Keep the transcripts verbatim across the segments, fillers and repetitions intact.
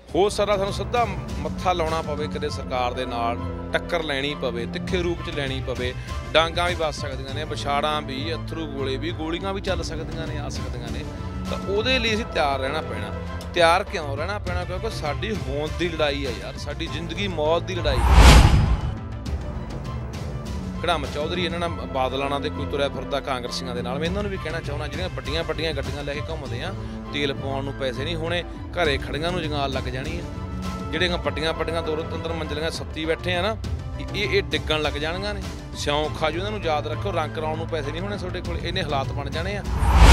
हो सकदा सानूं सिद्धा मत्था लाउणा पवे, कदे सरकार दे नाल टक्कर लैनी पवे, तिखे रूप च लैनी पवे, डांगां भी वज सकदियां ने, विछाड़ां भी, अथरू गोले भी, गोलियां भी चल सकदियां ने, आ सकदियां ने। तां उहदे लई असीं तैयार रहना पैना। तैयार क्यों रहना पैना? क्योंकि साडी होंद दी लड़ाई है यार, साडी जिंदगी मौत दी लड़ाई है। घड़ाम चौधरी इन्हां नाल बादलां नाल ते कोई तुरिया फिरदा कांग्रसियां दे नाल। मैं इन्हां नूं भी कहना चाहुंदा, ਜਿਹੜੀਆਂ ਵੱਡੀਆਂ ਵੱਡੀਆਂ ਗੱਡੀਆਂ ਲੈ ਕੇ ਘੁੰਮਦੇ ਆ, ਤੇਲ ਪਾਉਣ ਨੂੰ ਪੈਸੇ ਨਹੀਂ ਹੋਣੇ, ਘਰੇ ਖੜੀਆਂ ਨੂੰ ਜੰਗਾਲ ਲੱਗ ਜਾਣੀ ਆ। ਜਿਹੜੀਆਂ ਵੱਡੀਆਂ ਵੱਡੀਆਂ ਦੋ ਤਿੰਨ ਮੰਜ਼ਲੀਆਂ ਸੱਤੀ ਬੈਠੇ ਆ ਨਾ, ਇਹ ਇਹ ਡਿੱਗਣ ਲੱਗ ਜਾਣਗੀਆਂ ਨੇ। ਸਿਉਂਖ ਆ ਜੀ, ਉਹਨਾਂ ਨੂੰ ਯਾਦ ਰੱਖੋ, ਰੰਗ ਕਰਾਉਣ ਨੂੰ ਪੈਸੇ ਨਹੀਂ ਹੋਣੇ ਤੁਹਾਡੇ ਕੋਲ, ਇੰਨੇ ਹਾਲਾਤ ਬਣ ਜਾਣੇ ਆ।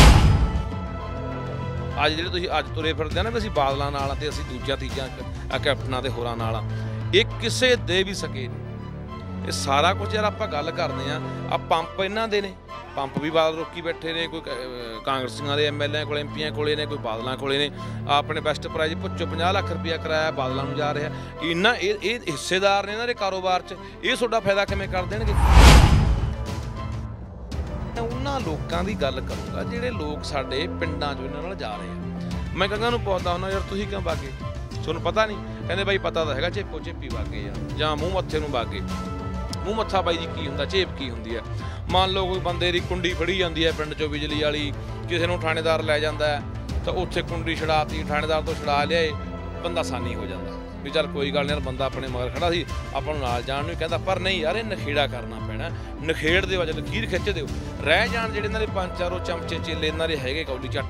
ਅੱਜ ਜਿਹੜੇ ਤੁਸੀਂ ਅੱਜ ਤੁਰੇ ਫਿਰਦੇ ਆ ਨਾ ਵੀ ਅਸੀਂ ਬਾਦਲਾਂ ਨਾਲ ਆ ਤੇ ਅਸੀਂ ਦੂਜਾ ਤੀਜਾ ਕੈਪਟਨਾਂ ਤੇ ਹੋਰਾਂ ਨਾਲ ਆ, ਇਹ ਕਿਸੇ ਦੇ ਵੀ ਸਕੇ ਨਹੀਂ। ਇਹ ਸਾਰਾ ਕੁਝ ਯਾਰ ਆਪਾਂ ਗੱਲ ਕਰਦੇ ਆ, ਆ ਪੰਪ ਇਹਨਾਂ ਦੇ ਨੇ, ਪੰਪ ਵੀ ਬਾਦਲ ਰੋਕੀ ਬੈਠੇ ਨੇ, ਕੋਈ ਕਾਂਗਰਸੀਆਂ ਦੇ ਐਮ ਐਲ ਏ ਕੋਲ, ਐਮ ਪੀਆਂ ਕੋਲੇ ਨੇ, ਕੋਈ ਬਾਦਲਾਂ ਕੋਲੇ ਨੇ। ਆਪਣੇ ਬੈਸਟ ਪ੍ਰਾਈਜ਼ ਪੁੱਛੋ ਪੰਜਾਹ ਲੱਖ ਰੁਪਇਆ ਕਿਰਾਇਆ ਬਾਦਲਾਂ ਨੂੰ ਜਾ ਰਿਹਾ। ਇਹਨਾਂ ਇਹ ਇਹ ਹਿੱਸੇਦਾਰ ਨੇ ਇਹਨਾਂ ਦੇ ਕਾਰੋਬਾਰ 'ਚ, ਇਹ ਤੁਹਾਡਾ ਫਾਇਦਾ ਕਿਵੇਂ ਕਰ ਦੇਣਗੇ? ਉਹਨਾਂ ਲੋਕਾਂ ਦੀ ਗੱਲ ਕਰੂੰਗਾ ਜਿਹੜੇ ਲੋਕ ਸਾਡੇ ਪਿੰਡਾਂ 'ਚੋਂ ਇਹਨਾਂ ਨਾਲ ਜਾ ਰਹੇ ਆ। ਮੈਂ ਕਹਿੰਦਾ ਉਹਨੂੰ ਪੁੱਛਦਾ ਹੁੰਦਾ, ਯਾਰ ਤੁਸੀਂ ਕਿਉਂ ਬਾਗੇ? ਤੁਹਾਨੂੰ ਪਤਾ ਨਹੀਂ? ਕਹਿੰਦੇ ਬਾਈ ਪਤਾ ਤਾਂ ਹੈਗਾ, ਚੇਪੋ ਚੇਪੀ ਬਾਗੇ ਆ ਜਾਂ ਮੂੰਹ ਮੱਥੇ ਨੂੰ ਬਾਗੇ। ਮੂੰਹ ਮੱਥਾ ਬਾਈ ਜੀ ਕੀ ਹੁੰਦਾ, ਚੇਪ ਕੀ ਹੁੰਦੀ ਹੈ? ਮੰਨ ਲਓ ਕੋਈ ਬੰਦੇ ਦੀ ਕੁੰਡੀ ਫੜੀ ਜਾਂਦੀ ਹੈ ਪਿੰਡ 'ਚੋਂ ਬਿਜਲੀ ਵਾਲੀ, ਕਿਸੇ ਨੂੰ ਥਾਣੇਦਾਰ ਲੈ ਜਾਂਦਾ ਤਾਂ ਉੱਥੇ ਕੁੰਡੀ ਛੜਾਤੀ, ਥਾਣੇਦਾਰ ਤੋਂ ਛੜਾ ਲਿਆਏ, ਬੰਦਾ ਸਾਨੀ ਹੋ ਜਾਂਦਾ ਵੀ ਚੱਲ ਕੋਈ ਗੱਲ ਨਹੀਂ ਯਾਰ, ਬੰਦਾ ਆਪਣੇ ਮਗਰ ਖੜਾ ਸੀ, ਆਪਾਂ ਨੂੰ ਨਾਲ ਜਾਣ ਨੂੰ ਕਹਿੰਦਾ। ਪਰ ਨਹੀਂ ਯਾਰ, ਇਹ ਨਖੇੜਾ ਕਰਨਾ ਪੈਣਾ। ਨਖੇੜ ਦੇ ਵਜ੍ਹਾ ਲਕੀਰ ਖਿੱਚ ਦਿਓ, ਰਹਿ ਜਾਣ ਜਿਹੜੇ ਇਹਨਾਂ ਦੇ ਪੰਜ ਚਾਰੋਂ ਚਮਚੇ ਚੇਲੇ ਇਹਨਾਂ ਦੇ ਹੈਗੇ ਕੌਲੀ ਚੱਟ।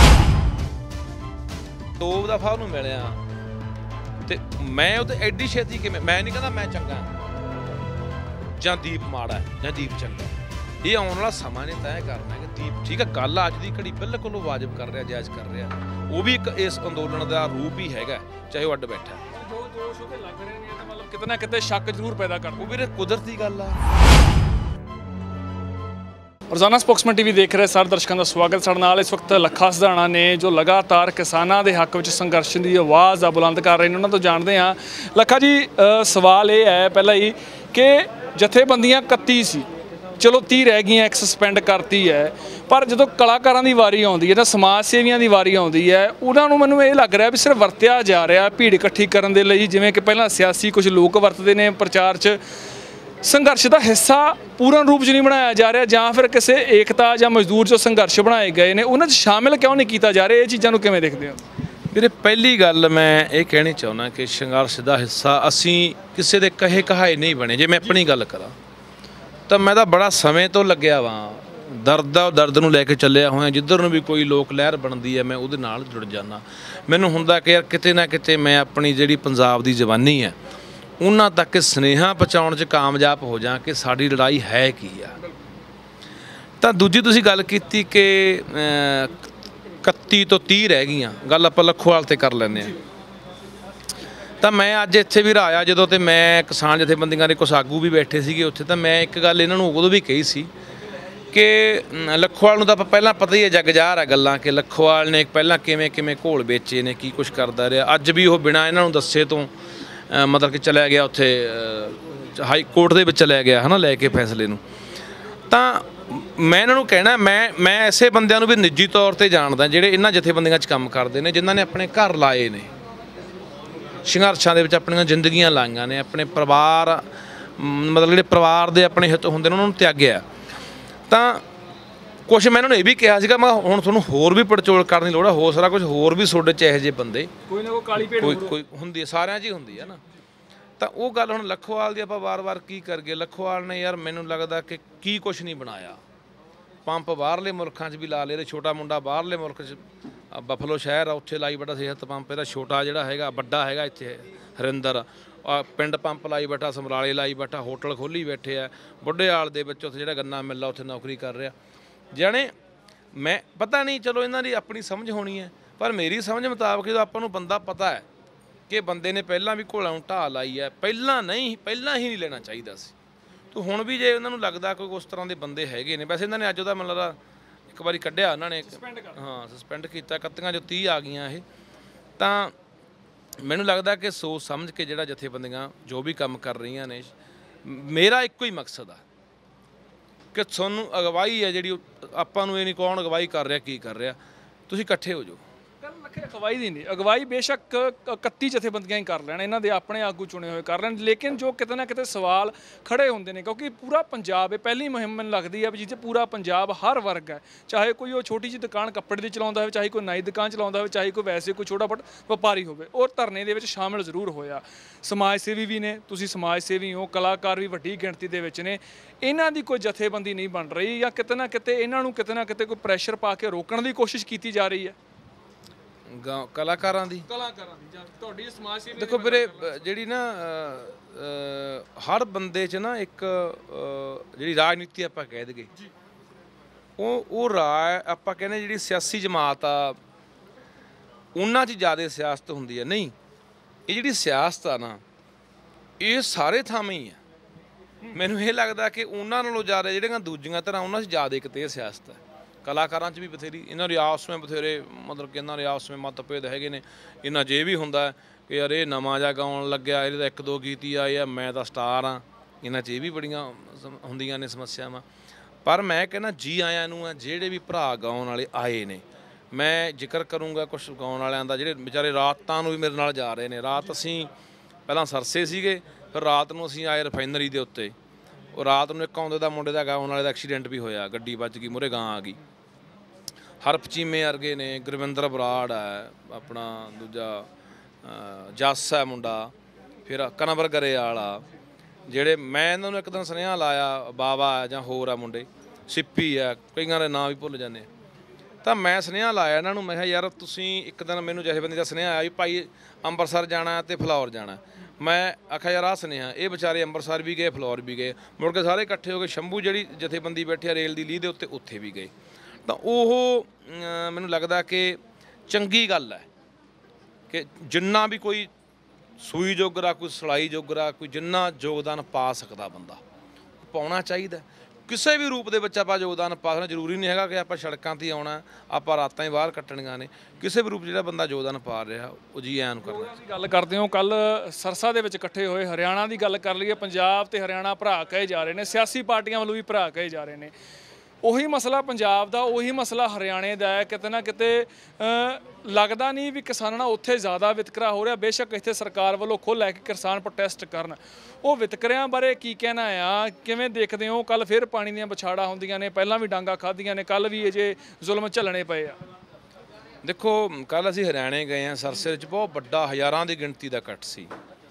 ਦੋ ਦਫਾ ਉਹਨੂੰ ਮਿਲਿਆ ਤੇ ਮੈਂ ਉਹ ਤੇ ਐਡੀ ਛੇਤੀ ਕਿਵੇਂ? ਮੈਂ ਨਹੀਂ ਕਹਿੰਦਾ ਮੈਂ ਚੰਗਾ ਜਾਂ ਦੀਪ ਮਾੜਾ ਜਾਂ ਦੀਪ ਚੰਗਾ, ਇਹ ਆਉਣ ਵਾਲਾ ਸਮਾਂ ਨੇ ਤੈਅ ਕਰਨਾ ਕਿ ਦੀਪ ਠੀਕ ਹੈ। ਗੱਲ ਅੱਜ ਦੀ ਘੜੀ ਬਿਲਕੁਲ ਵਾਜਬ ਕਰ ਰਿਹਾ, ਜਾਇਜ਼ ਕਰ ਰਿਹਾ। ਉਹ ਵੀ ਇੱਕ ਇਸ ਅੰਦੋਲਨ ਦਾ ਰੂਪ ਹੀ ਹੈਗਾ, ਚਾਹੇ ਉਹ ਅੱਡ ਬੈਠਾ। ਜੋ ਦੋਸ਼ ਉਹਦੇ ਲੱਗ ਰਹੇ ਨੇ ਤਾਂ ਮਤਲਬ ਕਿਤੇ ਨਾ ਕਿਤੇ ਸ਼ੱਕ ਜ਼ਰੂਰ ਪੈਦਾ ਕਰਦਾ। ਉਹ ਵੀਰੇ ਕੁਦਰਤੀ ਗੱਲ ਆ। ਰੋਜ਼ਾਨਾ ਸਪੋਕਸਮੈਨ ਟੀਵੀ ਦੇਖ ਰਹੇ ਸਾਰੇ ਦਰਸ਼ਕਾਂ ਦਾ ਸਵਾਗਤ। ਸਾਡੇ ਨਾਲ ਇਸ ਵਕਤ ਲੱਖਾ ਸਿਧਾਣਾ ਨੇ ਜੋ ਲਗਾਤਾਰ ਕਿਸਾਨਾਂ ਦੇ ਹੱਕ ਵਿੱਚ ਸੰਘਰਸ਼ ਦੀ ਆਵਾਜ਼ ਆ ਬੁਲੰਦ ਕਰ ਰਹੇ ਨੇ। ਉਹਨਾਂ ਤੋਂ ਜਾਣਦੇ ਹਾਂ। ਲੱਖਾ ਜੀ, ਸਵਾਲ ਇਹ ਹੈ ਪਹਿਲਾਂ ਹੀ ਕਿ ਜਥੇਬੰਦੀਆਂ ਇਕੱਤੀ ਸੀ, ਚਲੋ ਤੀਹ ਰਹਿ ਗਈਆਂ, ਇੱਕ ਸਸਪੈਂਡ ਕਰਤੀ ਹੈ, ਪਰ ਜਦੋਂ ਕਲਾਕਾਰਾਂ ਦੀ ਵਾਰੀ ਆਉਂਦੀ ਹੈ ਜਾਂ ਸਮਾਜ ਸੇਵੀਆਂ ਦੀ ਵਾਰੀ ਆਉਂਦੀ ਹੈ, ਉਹਨਾਂ ਨੂੰ ਮੈਨੂੰ ਇਹ ਲੱਗ ਰਿਹਾ ਵੀ ਸਿਰਫ ਵਰਤਿਆ ਜਾ ਰਿਹਾ ਭੀੜ ਇਕੱਠੀ ਕਰਨ ਦੇ ਲਈ। ਜਿਵੇਂ ਕਿ ਪਹਿਲਾਂ ਸਿਆਸੀ ਕੁਝ ਲੋਕ ਵਰਤਦੇ ਨੇ ਪ੍ਰਚਾਰ 'ਚ, ਸੰਘਰਸ਼ ਦਾ ਹਿੱਸਾ ਪੂਰਨ ਰੂਪ 'ਚ ਨਹੀਂ ਬਣਾਇਆ ਜਾ ਰਿਹਾ, ਜਾਂ ਫਿਰ ਕਿਸੇ ਏਕਤਾ ਜਾਂ ਮਜ਼ਦੂਰ ਜੋ ਸੰਘਰਸ਼ ਬਣਾਏ ਗਏ ਨੇ ਉਹਨਾਂ 'ਚ ਸ਼ਾਮਿਲ ਕਿਉਂ ਨਹੀਂ ਕੀਤਾ ਜਾ ਰਿਹਾ? ਇਹ ਚੀਜ਼ਾਂ ਨੂੰ ਕਿਵੇਂ ਦੇਖਦੇ ਹੋ? ਵੀਰੇ ਪਹਿਲੀ ਗੱਲ ਮੈਂ ਇਹ ਕਹਿਣੀ ਚਾਹੁੰਦਾ ਕਿ ਸੰਘਰਸ਼ ਦਾ ਹਿੱਸਾ ਅਸੀਂ ਕਿਸੇ ਦੇ ਕਹੇ ਕਹਾਏ ਨਹੀਂ ਬਣੇ। ਜੇ ਮੈਂ ਆਪਣੀ ਗੱਲ ਕਰਾਂ ਤਾਂ ਮੈਂ ਤਾਂ ਬੜਾ ਸਮੇਂ ਤੋਂ ਲੱਗਿਆ ਵਾਂ, ਦਰਦ ਦਾ ਦਰਦ ਨੂੰ ਲੈ ਕੇ ਚੱਲਿਆ ਹੋਇਆ। ਜਿੱਧਰ ਨੂੰ ਵੀ ਕੋਈ ਲੋਕ ਲਹਿਰ ਬਣਦੀ ਹੈ ਮੈਂ ਉਹਦੇ ਨਾਲ ਜੁੜ ਜਾਂਦਾ। ਮੈਨੂੰ ਹੁੰਦਾ ਕਿ ਯਾਰ ਕਿਤੇ ਨਾ ਕਿਤੇ ਮੈਂ ਆਪਣੀ ਜਿਹੜੀ ਪੰਜਾਬ ਦੀ ਜਵਾਨੀ ਹੈ ਉਹਨਾਂ ਤੱਕ ਸੁਨੇਹਾ ਪਹੁੰਚਾਉਣ 'ਚ ਕਾਮਯਾਬ ਹੋ ਜਾਂ ਕਿ ਸਾਡੀ ਲੜਾਈ ਹੈ ਕੀ ਆ। ਤਾਂ ਦੂਜੀ ਤੁਸੀਂ ਗੱਲ ਕੀਤੀ ਕਿ ਇਕੱਤੀ ਤੋਂ ਤੀਹ ਰਹਿ ਗਈਆਂ, ਗੱਲ ਆਪਾਂ ਲੱਖੋਵਾਲ 'ਤੇ ਕਰ ਲੈਂਦੇ ਹਾਂ। ਤਾਂ ਮੈਂ ਅੱਜ ਇੱਥੇ ਵੀ ਰਾਇਆ ਜਦੋਂ, ਤੇ ਮੈਂ ਕਿਸਾਨ ਜਥੇਬੰਦੀਆਂ ਦੇ ਕੁਛ ਆਗੂ ਵੀ ਬੈਠੇ ਸੀਗੇ ਉੱਥੇ, ਤਾਂ ਮੈਂ ਇੱਕ ਗੱਲ ਇਹਨਾਂ ਨੂੰ ਉਦੋਂ ਵੀ ਕਹੀ ਸੀ ਕਿ ਲੱਖੋਵਾਲ ਨੂੰ ਤਾਂ ਆਪਾਂ ਪਹਿਲਾਂ ਪਤਾ ਹੀ ਹੈ, ਜੱਗ ਜ਼ਾਹਰ ਆ ਗੱਲਾਂ ਕਿ ਲੱਖੋਵਾਲ ਨੇ ਪਹਿਲਾਂ ਕਿਵੇਂ ਕਿਵੇਂ ਘੋਲ ਵੇਚੇ ਨੇ, ਕੀ ਕੁਛ ਕਰਦਾ ਰਿਹਾ। ਅੱਜ ਵੀ ਉਹ ਬਿਨਾਂ ਇਹਨਾਂ ਨੂੰ ਦੱਸੇ ਤੋਂ ਮਤਲਬ ਕਿ ਚਲਿਆ ਗਿਆ ਉੱਥੇ ਹਾਈ ਕੋਰਟ ਦੇ ਵਿੱਚ ਚਲਿਆ ਗਿਆ ਹੈ ਨਾ, ਲੈ ਕੇ ਫੈਸਲੇ ਨੂੰ। ਤਾਂ ਮੈਂ ਇਹਨਾਂ ਨੂੰ ਕਹਿਣਾ, ਮੈਂ ਮੈਂ ਐਸੇ ਬੰਦਿਆਂ ਨੂੰ ਵੀ ਨਿੱਜੀ ਤੌਰ 'ਤੇ ਜਾਣਦਾ ਜਿਹੜੇ ਇਹਨਾਂ ਜਥੇਬੰਦੀਆਂ 'ਚ ਕੰਮ ਕਰਦੇ ਨੇ, ਜਿਨ੍ਹਾਂ ਨੇ ਆਪਣੇ ਘਰ ਲਾਏ ਨੇ, ਸੰਘਰਸ਼ਾਂ ਦੇ ਵਿੱਚ ਆਪਣੀਆਂ ਜ਼ਿੰਦਗੀਆਂ ਲਾਈਆਂ ਨੇ, ਆਪਣੇ ਪਰਿਵਾਰ ਮਤਲਬ ਜਿਹੜੇ ਪਰਿਵਾਰ ਦੇ ਆਪਣੇ ਹਿੱਤ ਹੁੰਦੇ ਨੇ ਉਹਨਾਂ ਨੂੰ ਤਿਆਗਿਆ। ਤਾਂ ਕੁਛ ਮੈਂ ਇਹਨਾਂ ਨੂੰ ਇਹ ਵੀ ਕਿਹਾ ਸੀਗਾ, ਮੈਂ ਹੁਣ ਤੁਹਾਨੂੰ ਹੋਰ ਵੀ ਪੜਚੋਲ ਕਰਨ ਦੀ ਲੋੜ ਹੈ, ਹੋ ਸਾਰਾ ਕੁਝ ਹੋਰ ਵੀ ਤੁਹਾਡੇ 'ਚ ਇਹੋ ਜਿਹੇ ਬੰਦੇ ਕੋਈ ਨਾ ਕੋਈ ਕਾਲੀ ਭੇਡ ਕੋਈ ਕੋਈ ਹੁੰਦੀ ਹੈ, ਸਾਰਿਆਂ 'ਚ ਹੀ ਹੁੰਦੀ ਹੈ ਨਾ। ਤਾਂ ਉਹ ਗੱਲ ਹੁਣ ਲੱਖੋਵਾਲ ਦੀ ਆਪਾਂ ਵਾਰ-ਵਾਰ ਕੀ ਕਰਗੇ? ਲੱਖੋਵਾਲ ਨੇ ਯਾਰ ਮੈਨੂੰ ਲੱਗਦਾ ਕਿ ਕੀ ਕੁਛ ਨਹੀਂ ਬਣਾਇਆ। ਪੰਪ ਬਾਹਰਲੇ ਮੁਲਕਾਂ 'ਚ ਵੀ ਲਾ ਲਏ, ਛੋਟਾ ਮੁੰਡਾ ਬਾਹਰਲੇ ਮੁਲਕ 'ਚ ਬਫਲੋ ਸ਼ਹਿਰ ਆ ਉੱਥੇ ਲਾਈ ਬੈਠਾ ਸਿਹਤ ਪੰਪ, ਇਹਦਾ ਛੋਟਾ ਜਿਹੜਾ ਹੈਗਾ ਵੱਡਾ ਹੈਗਾ ਇੱਥੇ ਹਰਿੰਦਰ ਪਿੰਡ ਪੰਪ ਲਾਈ ਬੈਠਾ, ਸਮਰਾਲੇ ਲਾਈ ਬੈਠਾ, ਹੋਟਲ ਖੋਲ੍ਹੀ ਬੈਠੇ ਆ ਬੁੱਢੇਆਲ ਦੇ ਵਿੱਚ, ਉੱਥੇ ਜਿਹੜਾ ਗੰਨਾ ਮਿੱਲ ਆ ਉੱਥੇ ਨੌਕਰੀ ਕਰ ਰਿਹਾ। ਜਾਣੇ ਮੈਂ ਪਤਾ ਨਹੀਂ, ਚਲੋ ਇਹਨਾਂ ਦੀ ਆਪਣੀ ਸਮਝ ਹੋਣੀ ਹੈ, ਪਰ ਮੇਰੀ ਸਮਝ ਮੁਤਾਬਕ ਜਦੋਂ ਆਪਾਂ ਨੂੰ ਬੰਦਾ ਪਤਾ ਹੈ ਕਿ ਬੰਦੇ ਨੇ ਪਹਿਲਾਂ ਵੀ ਘੋਲਾਂ ਨੂੰ ਢਾਹ ਲਾਈ ਹੈ, ਪਹਿਲਾਂ ਨਹੀਂ ਪਹਿਲਾਂ ਹੀ ਨਹੀਂ ਲੈਣਾ ਚਾਹੀਦਾ ਸੀ। ਤੂੰ ਹੁਣ ਵੀ ਜੇ ਉਹਨਾਂ ਨੂੰ ਲੱਗਦਾ ਕੋਈ ਉਸ ਤਰ੍ਹਾਂ ਦੇ ਬੰਦੇ ਹੈਗੇ ਨੇ, ਵੈਸੇ ਇਹਨਾਂ ਨੇ ਅੱਜ ਉਹਦਾ ਮੈਨੂੰ ਲੱਗਦਾ ਇੱਕ ਵਾਰੀ ਕੱਢਿਆ ਉਹਨਾਂ ਨੇ, ਹਾਂ ਸਸਪੈਂਡ ਕੀਤਾ, ਇਕੱਤੀਆਂ ਜੋ ਤੀਹ ਆ ਗਈਆਂ ਇਹ। ਤਾਂ ਮੈਨੂੰ ਲੱਗਦਾ ਕਿ ਸੋਚ ਸਮਝ ਕੇ ਜਿਹੜਾ ਜਥੇਬੰਦੀਆਂ ਜੋ ਵੀ ਕੰਮ ਕਰ ਰਹੀਆਂ ਨੇ, ਮੇਰਾ ਇੱਕੋ ਹੀ ਮਕਸਦ ਆ ਕਿ ਤੁਹਾਨੂੰ ਅਗਵਾਈ ਹੈ ਜਿਹੜੀ ਆਪਾਂ ਨੂੰ ਇਹ ਨਹੀਂ ਕੌਣ ਅਗਵਾਈ ਕਰ ਰਿਹਾ ਕੀ ਕਰ ਰਿਹਾ, ਤੁਸੀਂ ਇਕੱਠੇ ਹੋ ਜਾਓ। ਲੱਖੇ ਅਗਵਾਈ ਦੀ ਨਹੀਂ, ਅਗਵਾਈ ਬੇਸ਼ੱਕ ਇਕੱਤੀ ਜਥੇਬੰਦੀਆਂ ਹੀ ਕਰ ਲੈਣ, ਇਹਨਾਂ ਦੇ ਆਪਣੇ ਆਗੂ ਚੁਣੇ ਹੋਏ ਕਰ ਲੈਣ, ਲੇਕਿਨ ਜੋ ਕਿਤੇ ਨਾ ਕਿਤੇ ਸਵਾਲ ਖੜੇ ਹੁੰਦੇ ਨੇ ਕਿਉਂਕਿ ਪੂਰਾ ਪੰਜਾਬ ਇਹ ਪਹਿਲੀ ਮੁਹਿੰਮ ਮੈਨੂੰ ਲੱਗਦੀ ਹੈ ਵੀ ਜਿੱਥੇ ਪੂਰਾ ਪੰਜਾਬ ਹਰ ਵਰਗ ਹੈ, ਚਾਹੇ ਕੋਈ ਉਹ ਛੋਟੀ ਜਿਹੀ ਦੁਕਾਨ ਕੱਪੜੇ ਦੀ ਚਲਾਉਂਦਾ ਹੋਵੇ, ਚਾਹੇ ਕੋਈ ਨਾਈ ਦੁਕਾਨ ਚਲਾਉਂਦਾ ਹੋਵੇ, ਚਾਹੇ ਕੋਈ ਵੈਸੇ ਕੋਈ ਛੋਟਾ ਬਟ ਵਪਾਰੀ ਹੋਵੇ, ਉਹ ਧਰਨੇ ਦੇ ਵਿੱਚ ਸ਼ਾਮਿਲ ਜ਼ਰੂਰ ਹੋਇਆ। ਸਮਾਜ ਸੇਵੀ ਵੀ ਨੇ, ਤੁਸੀਂ ਸਮਾਜ ਸੇਵੀ ਹੋ, ਕਲਾਕਾਰ ਵੀ ਵੱਡੀ ਗਿਣਤੀ ਦੇ ਵਿੱਚ ਨੇ, ਇਹਨਾਂ ਦੀ ਕੋਈ ਜਥੇਬੰਦੀ ਨਹੀਂ ਬਣ ਰਹੀ ਜਾਂ ਕਿਤੇ ਨਾ ਕਿਤੇ ਇਹਨਾਂ ਨੂੰ ਕਿਤੇ ਨਾ ਕਿਤੇ ਕੋਈ ਪ੍ਰੈਸ਼ਰ ਪਾ ਕੇ ਰੋਕਣ ਦੀ ਕੋਸ਼ਿਸ਼ ਕੀਤੀ ਜਾ ਰਹੀ ਹੈ ਗਾ- ਕਲਾਕਾਰਾਂ ਦੀ ਕਲਾਕਾਰਾਂ ਦੀ ਜਾਂ ਤੁਹਾਡੀ ਸਮਾਜ ਸੇਵੀ ਦੇਖੋ ਵੀਰੇ, ਅ, ਜਿਹੜੀ ਨਾ ਅ, ਅ, ਹਰ ਬੰਦੇ 'ਚ ਨਾ ਇੱਕ ਅ, ਜਿਹੜੀ ਰਾਜਨੀਤੀ ਆਪਾਂ ਕਹਿ ਦਈਏ ਉਹ ਉਹ ਰਾਜ ਆਪਾਂ ਕਹਿੰਦੇ ਜਿਹੜੀ ਸਿਆਸੀ ਜਮਾਤ ਆ ਉਹਨਾਂ 'ਚ ਜ਼ਿਆਦਾ ਸਿਆਸਤ ਹੁੰਦੀ ਹੈ। ਨਹੀਂ, ਇਹ ਜਿਹੜੀ ਸਿਆਸਤ ਆ ਨਾ ਇਹ ਸਾਰੇ ਥਾਵੇਂ ਹੀ ਆ। ਮੈਨੂੰ ਇਹ ਲੱਗਦਾ ਕਿ ਉਹਨਾਂ ਨਾਲੋਂ ਜ਼ਿਆਦਾ ਜਿਹੜੀਆਂ ਦੂਜੀਆਂ ਤਰ੍ਹਾਂ ਉਹਨਾਂ 'ਚ ਜ਼ਿਆਦਾ ਕਿਤੇ ਸਿਆਸਤ ਹੈ। ਕਲਾਕਾਰਾਂ 'ਚ ਵੀ ਬਥੇਰੀ, ਇਹਨਾਂ ਦੇ ਆਪਸ ਵਿੱਚ ਬਥੇਰੇ ਮਤਲਬ ਕਿ ਇਹਨਾਂ ਦੇ ਆਪਸ ਵਿੱਚ ਮਤਭੇਦ ਹੈਗੇ ਨੇ। ਇਹਨਾਂ 'ਚ ਇਹ ਵੀ ਹੁੰਦਾ ਕਿ ਯਾਰ ਇਹ ਨਵਾਂ ਜਿਹਾ ਗਾਉਣ ਲੱਗਿਆ, ਇਹਦੇ ਤਾਂ ਇੱਕ ਦੋ ਗੀਤ ਹੀ ਆਏ ਆ, ਮੈਂ ਤਾਂ ਸਟਾਰ ਹਾਂ। ਇਹਨਾਂ 'ਚ ਇਹ ਵੀ ਬੜੀਆਂ ਸਮ- ਹੁੰਦੀਆਂ ਨੇ ਸਮੱਸਿਆਵਾਂ। ਪਰ ਮੈਂ ਕਹਿੰਦਾ ਜੀ ਆਇਆਂ ਨੂੰ ਆ ਜਿਹੜੇ ਵੀ ਭਰਾ ਗਾਉਣ ਵਾਲੇ ਆਏ ਨੇ। ਮੈਂ ਜ਼ਿਕਰ ਕਰੂੰਗਾ ਕੁਛ ਗਾਉਣ ਵਾਲਿਆਂ ਦਾ ਜਿਹੜੇ ਵਿਚਾਰੇ ਰਾਤਾਂ ਨੂੰ ਵੀ ਮੇਰੇ ਨਾਲ ਜਾ ਰਹੇ ਨੇ। ਰਾਤ ਅਸੀਂ ਪਹਿਲਾਂ ਸਰਸੇ ਸੀਗੇ, ਫਿਰ ਰਾਤ ਨੂੰ ਅਸੀਂ ਆਏ ਰਿਫਾਈਨਰੀ ਦੇ ਉੱਤੇ। ਉਹ ਰਾਤ ਨੂੰ ਇੱਕ ਆਉਂਦੇ ਦਾ ਮੁੰਡੇ ਦਾ ਗਾਉਣ ਵਾਲੇ ਦਾ ਐਕਸੀਡੈਂਟ ਵੀ ਹੋਇਆ, ਗੱਡੀ ਵੱਜ ਗਈ, ਮੂਹਰੇ ਗਾਂ ਆ ਗਈ। ਹਰਪ ਚੀਮੇ ਵਰਗੇ ਨੇ, ਗੁਰਵਿੰਦਰ ਬਰਾੜ ਹੈ, ਆਪਣਾ ਦੂਜਾ ਅ, ਜੱਸ ਹੈ ਮੁੰਡਾ, ਫਿਰ ਕਨਵਰ ਗਰੇਵਾਲ ਆ, ਜਿਹੜੇ ਮੈਂ ਇਹਨਾਂ ਨੂੰ ਇੱਕ ਦਿਨ ਸੁਨੇਹਾ ਲਾਇਆ, ਬਾਵਾ ਜਾਂ ਹੋਰ ਆ ਮੁੰਡੇ, ਸਿੱਪੀ ਆ, ਕਈਆਂ ਦੇ ਨਾਂ ਵੀ ਭੁੱਲ ਜਾਂਦੇ। ਤਾਂ ਮੈਂ ਸੁਨੇਹਾ ਲਾਇਆ ਇਹਨਾਂ ਨੂੰ, ਮੈਂ ਕਿਹਾ ਯਾਰ ਤੁਸੀਂ ਇੱਕ ਦਿਨ ਮੈਨੂੰ ਜਥੇਬੰਦੀ ਦਾ ਸੁਨੇਹਾ ਆਇਆ ਵੀ ਭਾਈ ਅੰਮ੍ਰਿਤਸਰ ਜਾਣਾ ਅਤੇ ਫਲੌਰ ਜਾਣਾ। ਮੈਂ ਆਖਿਆ ਯਾਰ ਆਹ ਸੁਨੇਹਾ, ਇਹ ਵਿਚਾਰੇ ਅੰਮ੍ਰਿਤਸਰ ਵੀ ਗਏ, ਫਲੌਰ ਵੀ ਗਏ, ਮੁੜ ਕੇ ਸਾਰੇ ਇਕੱਠੇ ਹੋ ਕੇ ਸ਼ੰਭੂ ਜਿਹੜੀ ਜਥੇਬੰਦੀ ਬੈਠੀ ਆ ਰੇਲ ਦੀ ਲੀਹ ਦੇ ਉੱਤੇ, ਉੱਥੇ ਵੀ ਗਏ। ਤਾਂ ਉਹ ਅ, ਮੈਨੂੰ ਲੱਗਦਾ ਕਿ ਚੰਗੀ ਗੱਲ ਹੈ ਕਿ ਜਿੰਨਾ ਵੀ ਕੋਈ ਸੂਈ ਜੋਗਰਾ, ਕੋਈ ਸਿਲਾਈ ਜੋਗਰਾ, ਕੋਈ ਜਿੰਨਾ ਯੋਗਦਾਨ ਪਾ ਸਕਦਾ ਬੰਦਾ ਪਾਉਣਾ ਚਾਹੀਦਾ। ਕਿਸੇ ਵੀ ਰੂਪ ਦੇ ਵਿੱਚ ਆਪਾਂ ਯੋਗਦਾਨ ਪਾ ਸਕਣਾ, ਜ਼ਰੂਰੀ ਨਹੀਂ ਹੈਗਾ ਕਿ ਆਪਾਂ ਸੜਕਾਂ 'ਤੇ ਆਉਣਾ, ਆਪਾਂ ਰਾਤਾਂ ਹੀ ਬਾਹਰ ਕੱਟਣੀਆਂ ਨੇ। ਕਿਸੇ ਵੀ ਰੂਪ ਜਿਹੜਾ ਬੰਦਾ ਯੋਗਦਾਨ ਪਾ ਰਿਹਾ ਉਹ ਜੀ ਐਨ ਨੂੰ ਕਰਨਾ। ਦੀ ਗੱਲ ਕਰਦੇ ਹੋ, ਕੱਲ ਸਰਸਾ ਦੇ ਵਿੱਚ ਇਕੱਠੇ ਹੋਏ, ਹਰਿਆਣਾ ਦੀ ਗੱਲ ਕਰ ਲਈਏ, ਪੰਜਾਬ ਤੇ ਹਰਿਆਣਾ ਭਰਾ ਕਹੇ ਜਾ ਰਹੇ ਨੇ, ਸਿਆਸੀ ਪਾਰਟੀਆਂ ਵੱਲੋਂ ਵੀ ਭਰਾ ਕਹੇ ਜਾ ਰਹੇ ਨੇ। ਉਹੀ ਮਸਲਾ ਪੰਜਾਬ ਦਾ, ਉਹੀ ਮਸਲਾ ਹਰਿਆਣੇ ਦਾ ਹੈ। ਕਿਤੇ ਨਾ ਕਿਤੇ ਲੱਗਦਾ ਨਹੀਂ ਵੀ ਕਿਸਾਨਾਂ ਨਾਲ ਉੱਥੇ ਜ਼ਿਆਦਾ ਵਿਤਕਰਾ ਹੋ ਰਿਹਾ। ਬੇਸ਼ੱਕ ਇੱਥੇ ਸਰਕਾਰ ਵੱਲੋਂ ਖੁੱਲ੍ਹ ਹੈ ਕਿ ਕਿਸਾਨ ਪ੍ਰੋਟੈਸਟ ਕਰਨ। ਉਹ ਵਿਤਕਰਿਆਂ ਬਾਰੇ ਕੀ ਕਹਿਣਾ ਆ, ਕਿਵੇਂ ਦੇਖਦੇ ਹੋ? ਕੱਲ ਫਿਰ ਪਾਣੀ ਦੀਆਂ ਵਿਛਾੜਾਂ ਹੁੰਦੀਆਂ ਨੇ, ਪਹਿਲਾਂ ਵੀ ਡਾਂਗਾ ਖਾਧੀਆਂ ਨੇ, ਕੱਲ ਵੀ ਅਜੇ ਜ਼ੁਲਮ ਝੱਲਣੇ ਪਏ ਆ। ਦੇਖੋ, ਕੱਲ ਅਸੀਂ ਹਰਿਆਣੇ ਗਏ ਹਾਂ, ਸਰਸੇ ਵਿੱਚ ਬਹੁਤ ਵੱਡਾ ਹਜ਼ਾਰਾਂ ਦੀ ਗਿਣਤੀ ਦਾ ਇਕੱਠ ਸੀ।